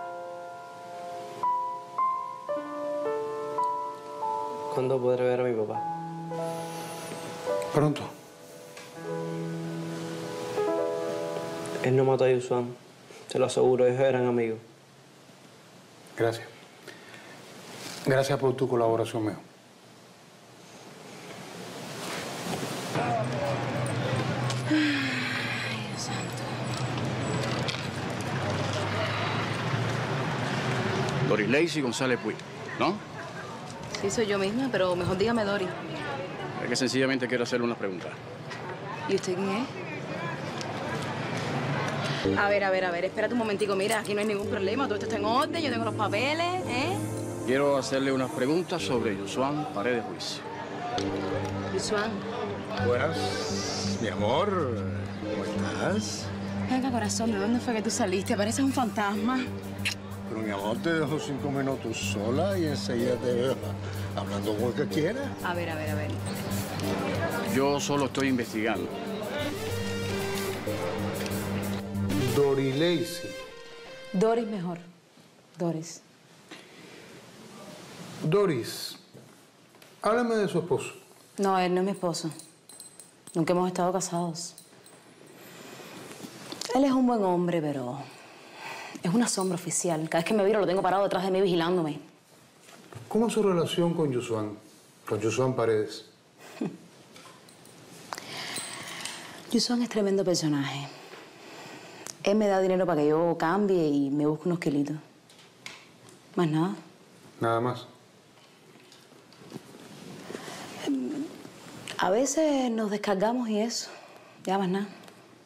S2: ¿Cuándo podré ver a mi papá?
S4: Pronto.
S2: Él no mató a Josuán. Se lo aseguro, ellos eran amigos.
S4: Gracias. Gracias por tu colaboración, Meo.
S20: Ay, Dios santo.
S5: Doris Lacey González Puig, ¿no?
S6: Sí, soy yo misma, pero mejor dígame Dori.
S5: Es que sencillamente quiero hacerle unas preguntas.
S6: ¿Y usted quién es? A ver, espérate un momentico. Mira, aquí no hay ningún problema. Todo esto está en orden, yo tengo los papeles, ¿eh?
S5: Quiero hacerle unas preguntas sobre Yusuan Paredes Ruiz.
S6: Yusuan.
S4: Buenas, mi amor. ¿Cómo estás?
S6: Venga, corazón, ¿de dónde fue que tú saliste? Pareces un fantasma.
S4: Pero mi amor, te dejo 5 minutos sola y enseguida te veo hablando con el que quieras.
S6: A ver.
S5: Yo solo estoy investigando.
S4: Doris Lacey.
S6: Doris mejor. Doris.
S4: Doris, háblame de su esposo.
S6: No, él no es mi esposo. Nunca hemos estado casados. Él es un buen hombre, pero es una sombra oficial. Cada vez que me viro lo tengo parado detrás de mí vigilándome.
S4: ¿Cómo es su relación con Yusuan? Con Yusuan Paredes.
S6: Yusuan es tremendo personaje. Él me da dinero para que yo cambie y me busque unos kilitos. Más nada.
S4: Nada más.
S6: A veces nos descargamos y eso. Ya más nada.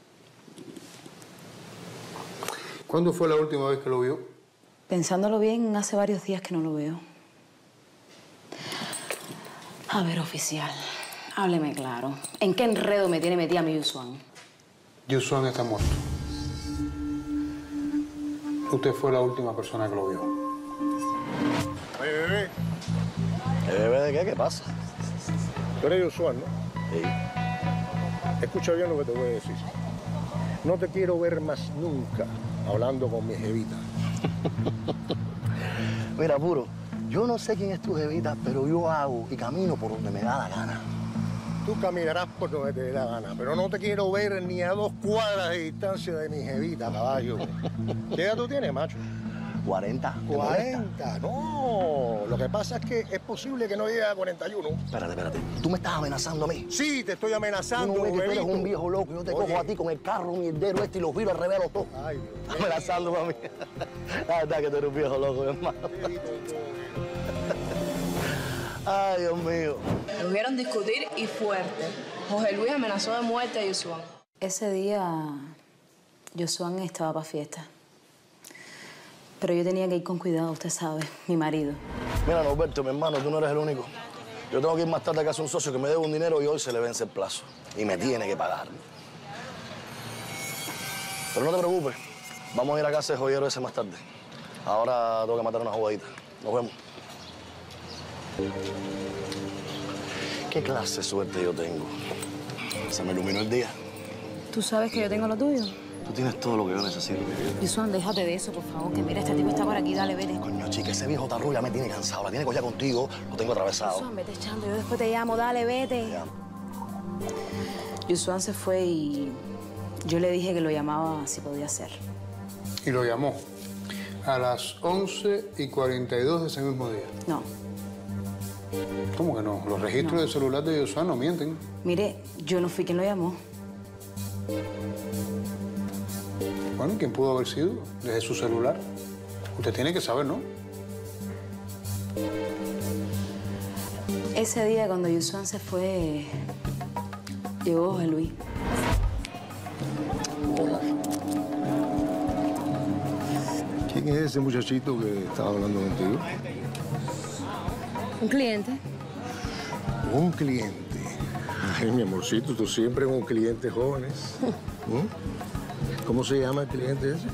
S4: ¿Cuándo fue la última vez que lo vio?
S6: Pensándolo bien, hace varios días que no lo veo. A ver, oficial, hábleme claro. ¿En qué enredo me tiene metida mi Yusuan?
S4: Yusuan está muerto. Usted fue la última persona que lo vio.
S17: Oye, bebé. ¿Bebé de qué? ¿Qué pasa?
S4: Tú eres Yusuan, ¿no?
S17: Sí.
S4: Escucha bien lo que te voy a decir. No te quiero ver más nunca hablando con mi jevita.
S17: Mira, Puro, yo no sé quién es tu jevita, pero yo hago y camino por donde me da la gana.
S4: Tú caminarás por donde te dé la gana, pero no te quiero ver ni a 2 cuadras de distancia de mi jevita, caballo. ¿Qué edad tú tienes, macho?
S17: 40.
S4: 40, no. Lo que pasa es que es posible que no llegue a 41.
S17: Espérate. ¿Tú me estás amenazando a mí?
S4: Sí, te estoy amenazando,
S17: ¿Tú no ves que tú eres
S4: bebito?
S17: un viejo loco? Yo te cojo a ti con el carro mierdero este y los viro al revés los dos.
S4: Ay, Dios.
S17: Amenazándome a mí. La verdad que tú eres un viejo loco, mi hermano. Ay, Dios mío.
S6: Lo vieron discutir y fuerte. José Luis amenazó de muerte a Yusuan. Ese día, Yusuan estaba para fiesta. Pero yo tenía que ir con cuidado, usted sabe, mi marido.
S17: Mira, Norberto, mi hermano, tú no eres el único. Yo tengo que ir más tarde a casa de un socio que me debe un dinero y hoy se le vence el plazo. Y me tiene que pagar. Pero no te preocupes. Vamos a ir a casa de joyero ese más tarde. Ahora tengo que matar una jugadita. Nos vemos. ¿Qué clase de suerte yo tengo? Se me iluminó el día.
S6: ¿Tú sabes que yo tengo lo tuyo?
S17: Tú tienes todo lo que yo necesito, mi vida.
S6: Yusuan, déjate de eso, por favor, que mira, este tipo está por aquí, dale, vete.
S17: Coño, chica, ese viejo tarro ya me tiene cansado. La tiene cogida contigo, lo tengo atravesado.
S6: Yusuan, vete echando, yo después te llamo, dale, vete. Yusuan se fue y yo le dije que lo llamaba si podía hacer.
S4: Y lo llamó a las 11:42 de ese mismo día.
S6: No.
S4: ¿Cómo que no? Los registros de celular de Yusuan no mienten.
S6: Mire, yo no fui quien lo llamó.
S4: Bueno, ¿quién pudo haber sido? Desde su celular. Usted tiene que saber, ¿no?
S6: Ese día, cuando Yusuan se fue, llegó José Luis.
S4: ¿Quién es ese muchachito que estaba hablando contigo?
S6: Un cliente.
S4: Un cliente. Ay, mi amorcito, tú siempre con clientes jóvenes. ¿Cómo se llama el cliente ese?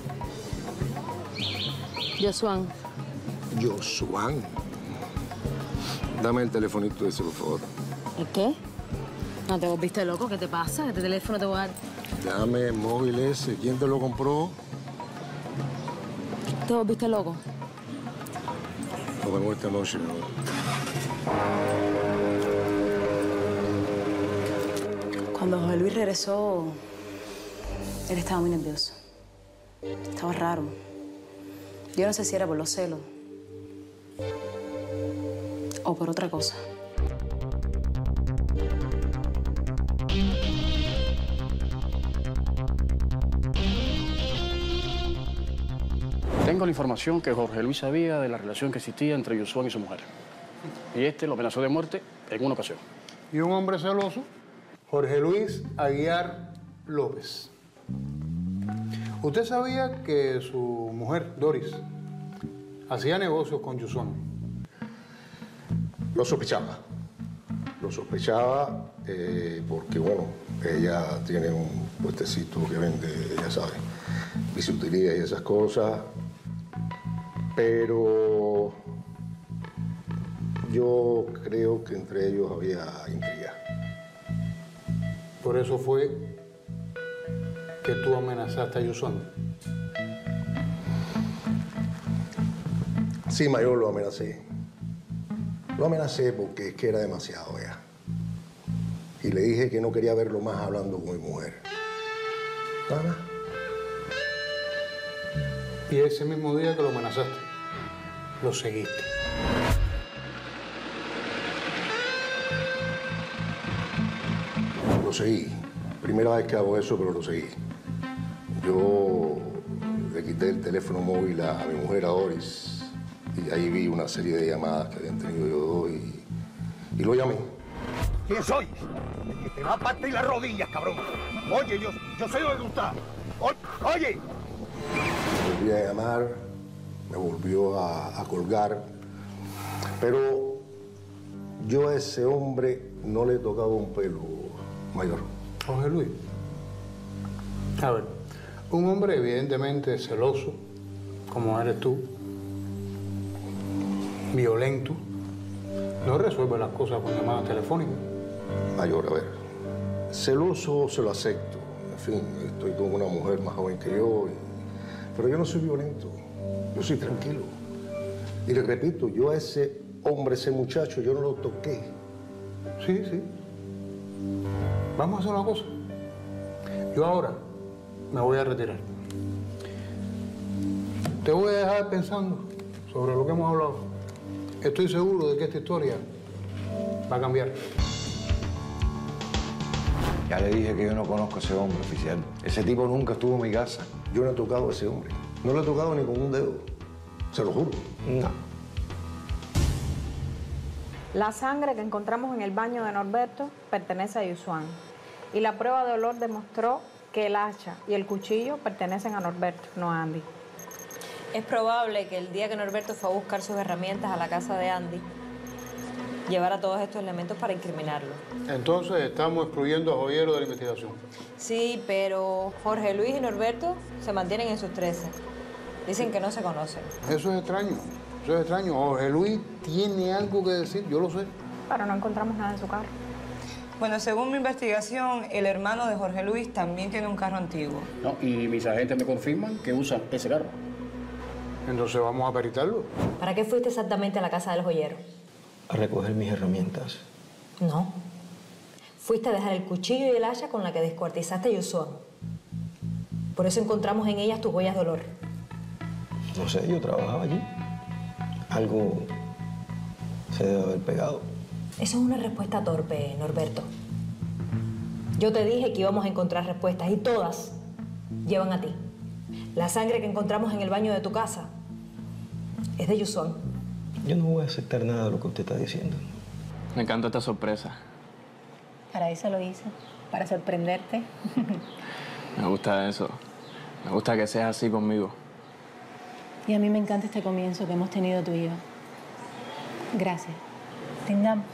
S6: Yusuan.
S4: Yusuan. Dame el telefonito ese, por favor.
S6: ¿El qué? ¿No te volviste loco? ¿Qué te pasa? ¿Este teléfono te voy a dar?
S4: Dame el móvil ese. ¿Quién te lo compró?
S6: ¿Te volviste loco?
S4: Nos vemos esta noche, mi amor.
S6: Cuando José Luis regresó, él estaba muy nervioso. Estaba raro. Yo no sé si era por los celos o por otra cosa.
S5: Tengo la información que Jorge Luis sabía de la relación que existía entre Yusuan y su mujer. Y este lo amenazó de muerte en una ocasión.
S4: ¿Y un hombre celoso? Jorge Luis Aguiar López. ¿Usted sabía que su mujer, Doris, hacía negocios con Yusuan?
S7: Lo sospechaba. Lo sospechaba porque, bueno, ella tiene un puestecito que vende, ya sabe, bisutería y esas cosas. Pero yo creo que entre ellos había intriga.
S4: Por eso fue que tú amenazaste a Yusuan.
S7: Sí, mayor, lo amenacé. Lo amenacé porque es que era demasiado ya. Y le dije que no quería verlo más hablando con mi mujer. Nada.
S4: Y ese mismo día que lo amenazaste, lo seguiste.
S7: Lo seguí. Primera vez que hago eso, pero lo seguí. Yo le quité el teléfono móvil a mi mujer, a Doris, y ahí vi una serie de llamadas que habían tenido yo dos y lo llamé.
S1: ¿Quién soy? El que te va a partir las rodillas, cabrón. Oye, yo sé dónde tú estás. Oye.
S7: Me volví a llamar, me volvió a colgar, pero yo a ese hombre no le tocaba un pelo, mayor.
S4: Jorge Luis, a ver, un hombre evidentemente celoso, como eres tú, violento, no resuelve las cosas con llamadas telefónicas.
S7: Mayor, a ver, celoso se lo acepto. En fin, estoy con una mujer más joven que yo, pero yo no soy violento, yo soy tranquilo. Y le repito, yo a ese hombre, ese muchacho, yo no lo toqué.
S4: Sí, sí. Vamos a hacer una cosa. Yo ahora me voy a retirar. Te voy a dejar pensando sobre lo que hemos hablado. Estoy seguro de que esta historia va a cambiar.
S22: Ya le dije que yo no conozco a ese hombre, oficial. Ese tipo nunca estuvo en mi casa.
S7: Yo no he tocado a ese hombre. No lo he tocado ni con un dedo. Se lo juro.
S22: No.
S8: La sangre que encontramos en el baño de Norberto pertenece a Yusuan. Y la prueba de olor demostró que el hacha y el cuchillo pertenecen a Norberto, no a Andy.
S16: Es probable que el día que Norberto fue a buscar sus herramientas a la casa de Andy, llevara todos estos elementos para incriminarlo.
S4: Entonces estamos excluyendo a Joyero de la investigación.
S16: Sí, pero Jorge Luis y Norberto se mantienen en sus 13. Dicen que no se conocen.
S4: Eso es extraño. Eso es extraño. Jorge Luis tiene algo que decir, yo lo sé.
S8: Pero no encontramos nada en su carro.
S3: Bueno, según mi investigación, el hermano de Jorge Luis también tiene un carro antiguo.
S5: No, y mis agentes me confirman que usan ese carro.
S4: Entonces vamos a peritarlo.
S16: ¿Para qué fuiste exactamente a la casa del joyero?
S13: A recoger mis herramientas.
S16: No. Fuiste a dejar el cuchillo y el hacha con la que descuartizaste a Yusuan. Por eso encontramos en ellas tus huellas de olor.
S13: No sé, yo trabajaba allí. Algo se debe haber pegado.
S16: Eso es una respuesta torpe, Norberto. Yo te dije que íbamos a encontrar respuestas y todas llevan a ti. La sangre que encontramos en el baño de tu casa es de Yusuan.
S13: Yo no voy a aceptar nada de lo que usted está diciendo.
S2: Me encanta esta sorpresa.
S10: Para eso lo hice, para sorprenderte.
S2: Me gusta eso. Me gusta que seas así conmigo.
S10: Y a mí me encanta este comienzo que hemos tenido tú y yo. Gracias. Tengamos.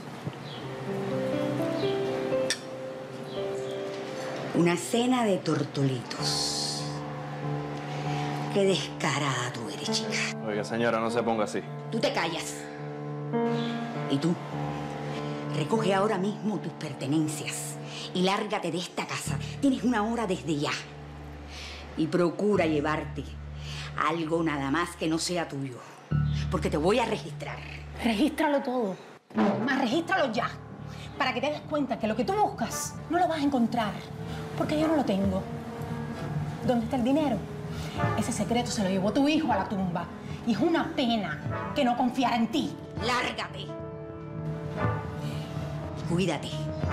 S14: Una cena de tortolitos. Qué descarada tú eres, chica.
S2: Oiga, señora, no se ponga así.
S14: Tú te callas. Y tú, recoge ahora mismo tus pertenencias y lárgate de esta casa. Tienes una hora desde ya. Y procura llevarte algo nada más que no sea tuyo, porque te voy a registrar.
S10: Regístralo todo. Más regístralo ya. Para que te des cuenta que lo que tú buscas no lo vas a encontrar. Porque yo no lo tengo. ¿Dónde está el dinero? Ese secreto se lo llevó tu hijo a la tumba. Y es una pena que no confiara en ti.
S14: Lárgate. Cuídate.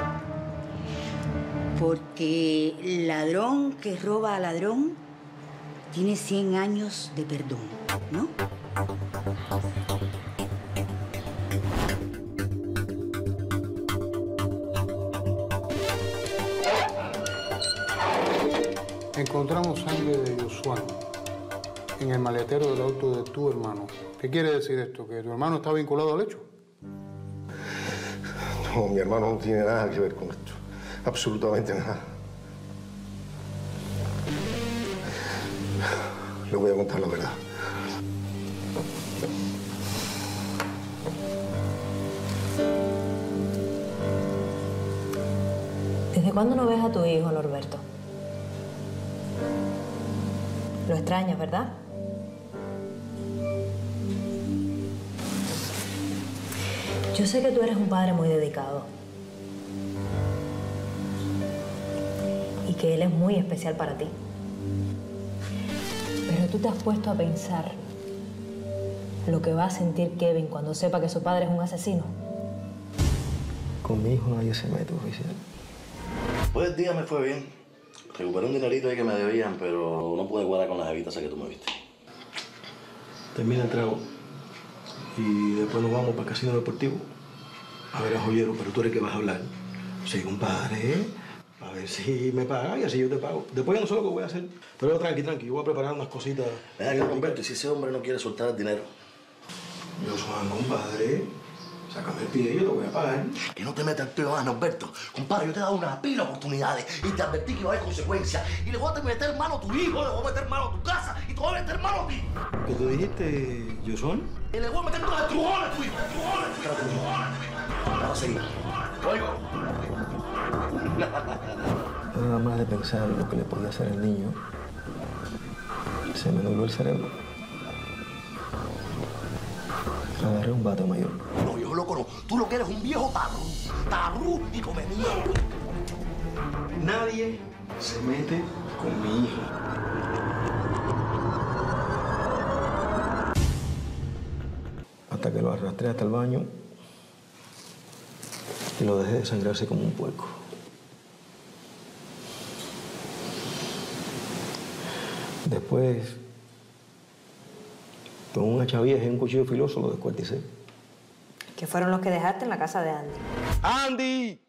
S14: Porque ladrón que roba a ladrón tiene 100 años de perdón, ¿no?
S4: Encontramos sangre de Yosuán en el maletero del auto de tu hermano. ¿Qué quiere decir esto? ¿Que tu hermano está vinculado al hecho?
S7: No, mi hermano no tiene nada que ver con esto. Absolutamente nada. Le voy a contar la verdad.
S16: ¿Desde cuándo no ves a tu hijo, Norberto? Lo extrañas, ¿verdad? Yo sé que tú eres un padre muy dedicado. Y que él es muy especial para ti. Pero tú te has puesto a pensar lo que va a sentir Kevin cuando sepa que su padre es un asesino.
S13: Con mi hijo nadie se mete, oficial.
S17: Pues el día me fue bien. Recuperé un dinerito ahí que me debían, pero no pude cuadrar con las evitas que tú me viste.
S13: Termina el trago y después nos vamos para el casino deportivo a ver a Joyero, pero tú eres el que vas a hablar. Sí, compadre, a ver si me pagas y así yo te pago. Después yo no sé lo que voy a hacer, pero yo tranqui, yo voy a preparar unas cositas.
S17: Venga, aquí, Norberto, y si ese hombre no quiere soltar el dinero.
S13: Yosuán, compadre, sácame el pie y yo te voy a pagar.
S17: Que no te metas el pie más, Norberto. Compadre, yo te he dado una pila de oportunidades y te advertí que iba a haber consecuencias. Y le voy a meter mano a tu hijo, le voy a meter mano a tu casa y te voy a meter mano a ti.
S13: ¿Qué tú dijiste, Yosuán?
S17: Y le voy a meter todos los trujones a tu hijo. Ahora seguimos. Oigo.
S13: Nada más de pensar lo que le podía hacer al niño, se me nubló el cerebro. Agarré un bate mayor.
S17: No, viejo loco, no. Tú lo que eres un viejo tabrú y come miedo.
S13: Nadie se mete con mi hijo. Hasta que lo arrastré hasta el baño y lo dejé desangrarse como un puerco. Después, con un hacha vieja y un cuchillo filoso, lo descuarticé.
S16: Que fueron los que dejaste en la casa de Andy.
S19: ¡Andy!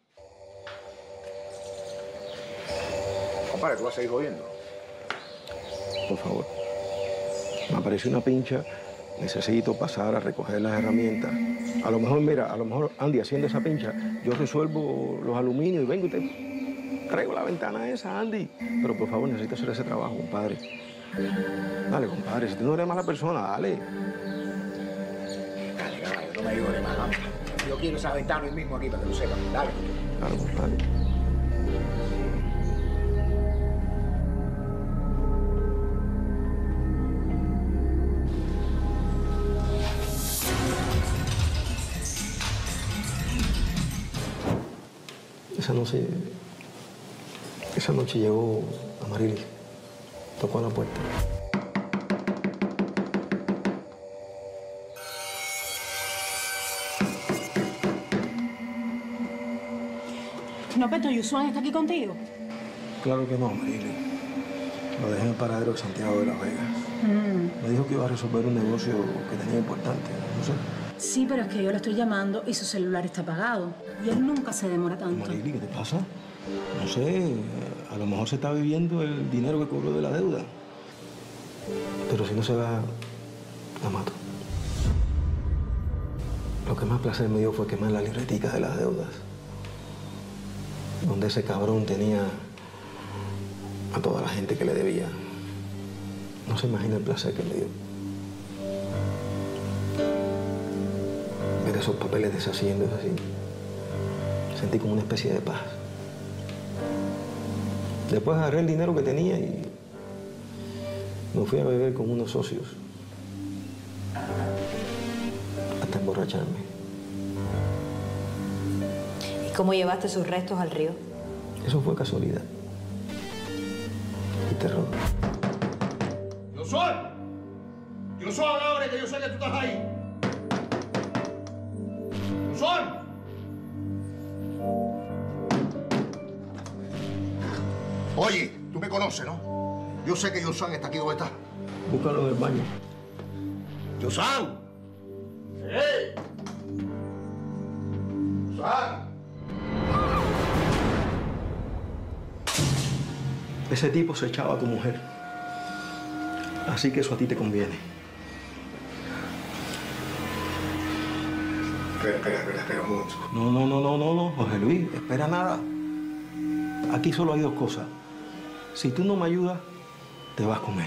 S19: Compadre, ¿tú vas a seguir jodiendo?
S13: Por favor. Me apareció una pincha. Necesito pasar a recoger las herramientas. A lo mejor, mira, Andy, haciendo esa pincha, yo resuelvo los aluminios y vengo y te traigo la ventana esa, Andy. Pero por favor, necesito hacer ese trabajo, compadre. Dale, compadre, si tú no eres mala persona, dale.
S19: Dale, caballo, no me ayudes más. Yo quiero esa ventana hoy mismo aquí para que lo sepas. Dale.
S13: Dale, compadre. Esa noche llegó Amarilis, tocó a la puerta.
S10: Norberto, ¿Yosuán está aquí contigo?
S13: Claro que no, Amarilis. Lo dejé en el paradero de Santiago de Las Vegas. Me dijo que iba a resolver un negocio que tenía importante, no sé.
S10: Sí, pero es que yo lo estoy llamando y su celular está apagado. Y él nunca se demora tanto.
S13: Amarilis, ¿qué te pasa? No sé, a lo mejor se está viviendo el dinero que cobró de la deuda. Pero si no se va, la mato. Lo que más placer me dio fue quemar la libretica de las deudas. Donde ese cabrón tenía a toda la gente que le debía. No se imagina el placer que me dio. Ver esos papeles deshaciéndose así. Sentí como una especie de paz. Después agarré el dinero que tenía y me fui a beber con unos socios. Hasta emborracharme.
S16: ¿Y cómo llevaste sus restos al río?
S13: Eso fue casualidad. Y terror.
S19: ¡Yosuán! ¡Yosuán, abre, que yo sé que tú estás ahí! ¡Yosuán!
S7: Oye, tú me conoces, ¿no? Yo sé que Yosuán está aquí donde está.
S13: Búscalo en el baño.
S7: ¡Yosuán! ¡Hey! ¡Yosuán!
S13: Ese tipo se echaba a tu mujer. Así que eso a ti te conviene.
S7: Espera un momento.
S13: No, José Luis, espera nada. Aquí solo hay dos cosas. Si tú no me ayudas, te vas con él.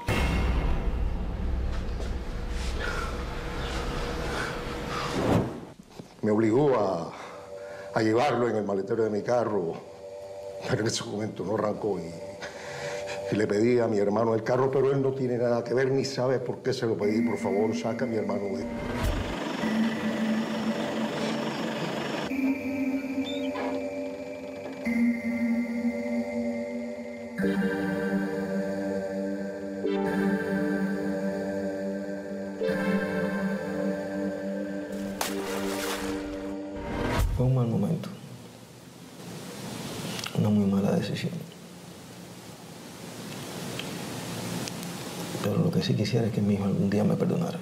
S7: Me obligó a llevarlo en el maletero de mi carro, pero en ese momento no arrancó y le pedí a mi hermano el carro, pero él no tiene nada que ver ni sabe por qué se lo pedí. Por favor, saca a mi hermano de esto.
S13: Fue un mal momento. Una muy mala decisión. Pero lo que sí quisiera es que mi hijo algún día me perdonara.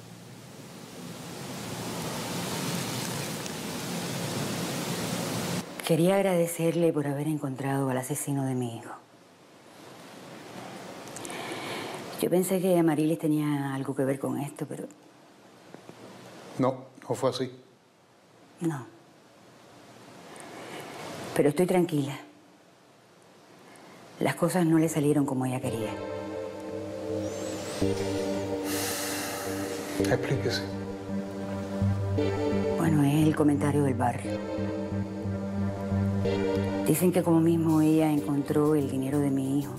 S14: Quería agradecerle por haber encontrado al asesino de mi hijo. Yo pensé que Amarilis tenía algo que ver con esto, pero...
S4: No fue así.
S14: No. Pero estoy tranquila. Las cosas no le salieron como ella quería.
S4: Explíquese.
S14: Bueno, es el comentario del barrio. Dicen que como mismo ella encontró el dinero de mi hijo,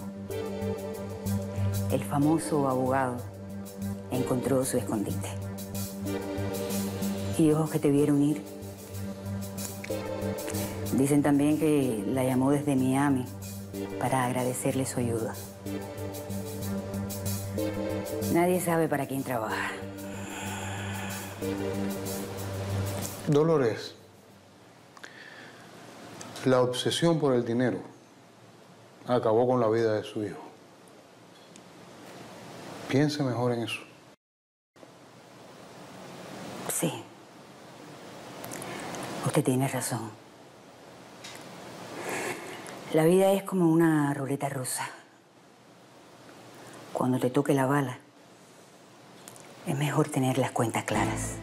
S14: el famoso abogado encontró su escondite. Y ojos que te vieron ir. Dicen también que la llamó desde Miami para agradecerle su ayuda. Nadie sabe para quién trabaja.
S4: Dolores, la obsesión por el dinero acabó con la vida de su hijo. Piense mejor en eso.
S14: Sí. Usted tiene razón. La vida es como una ruleta rusa. Cuando te toque la bala, es mejor tener las cuentas claras.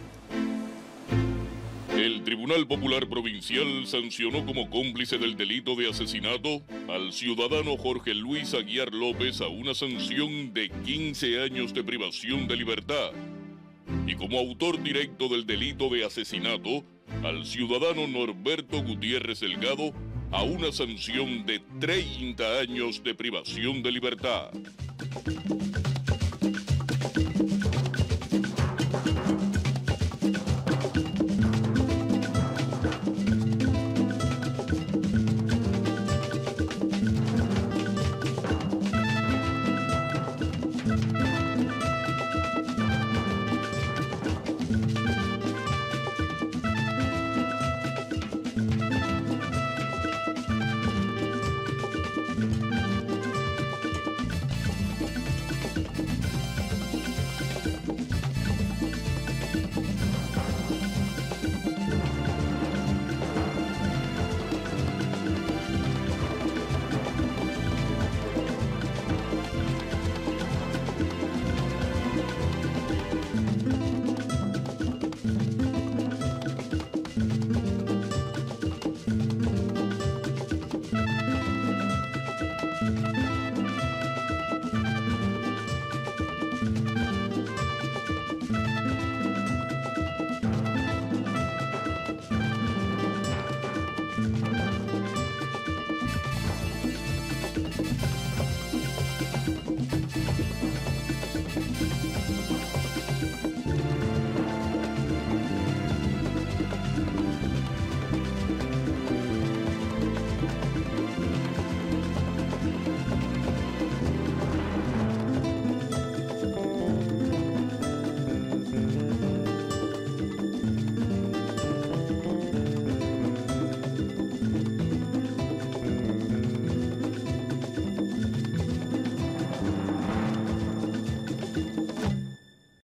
S11: El Tribunal Popular Provincial sancionó como cómplice del delito de asesinato al ciudadano Jorge Luis Aguiar López a una sanción de 15 años de privación de libertad. Y como autor directo del delito de asesinato al ciudadano Norberto Gutiérrez Delgado a una sanción de 30 años de privación de libertad.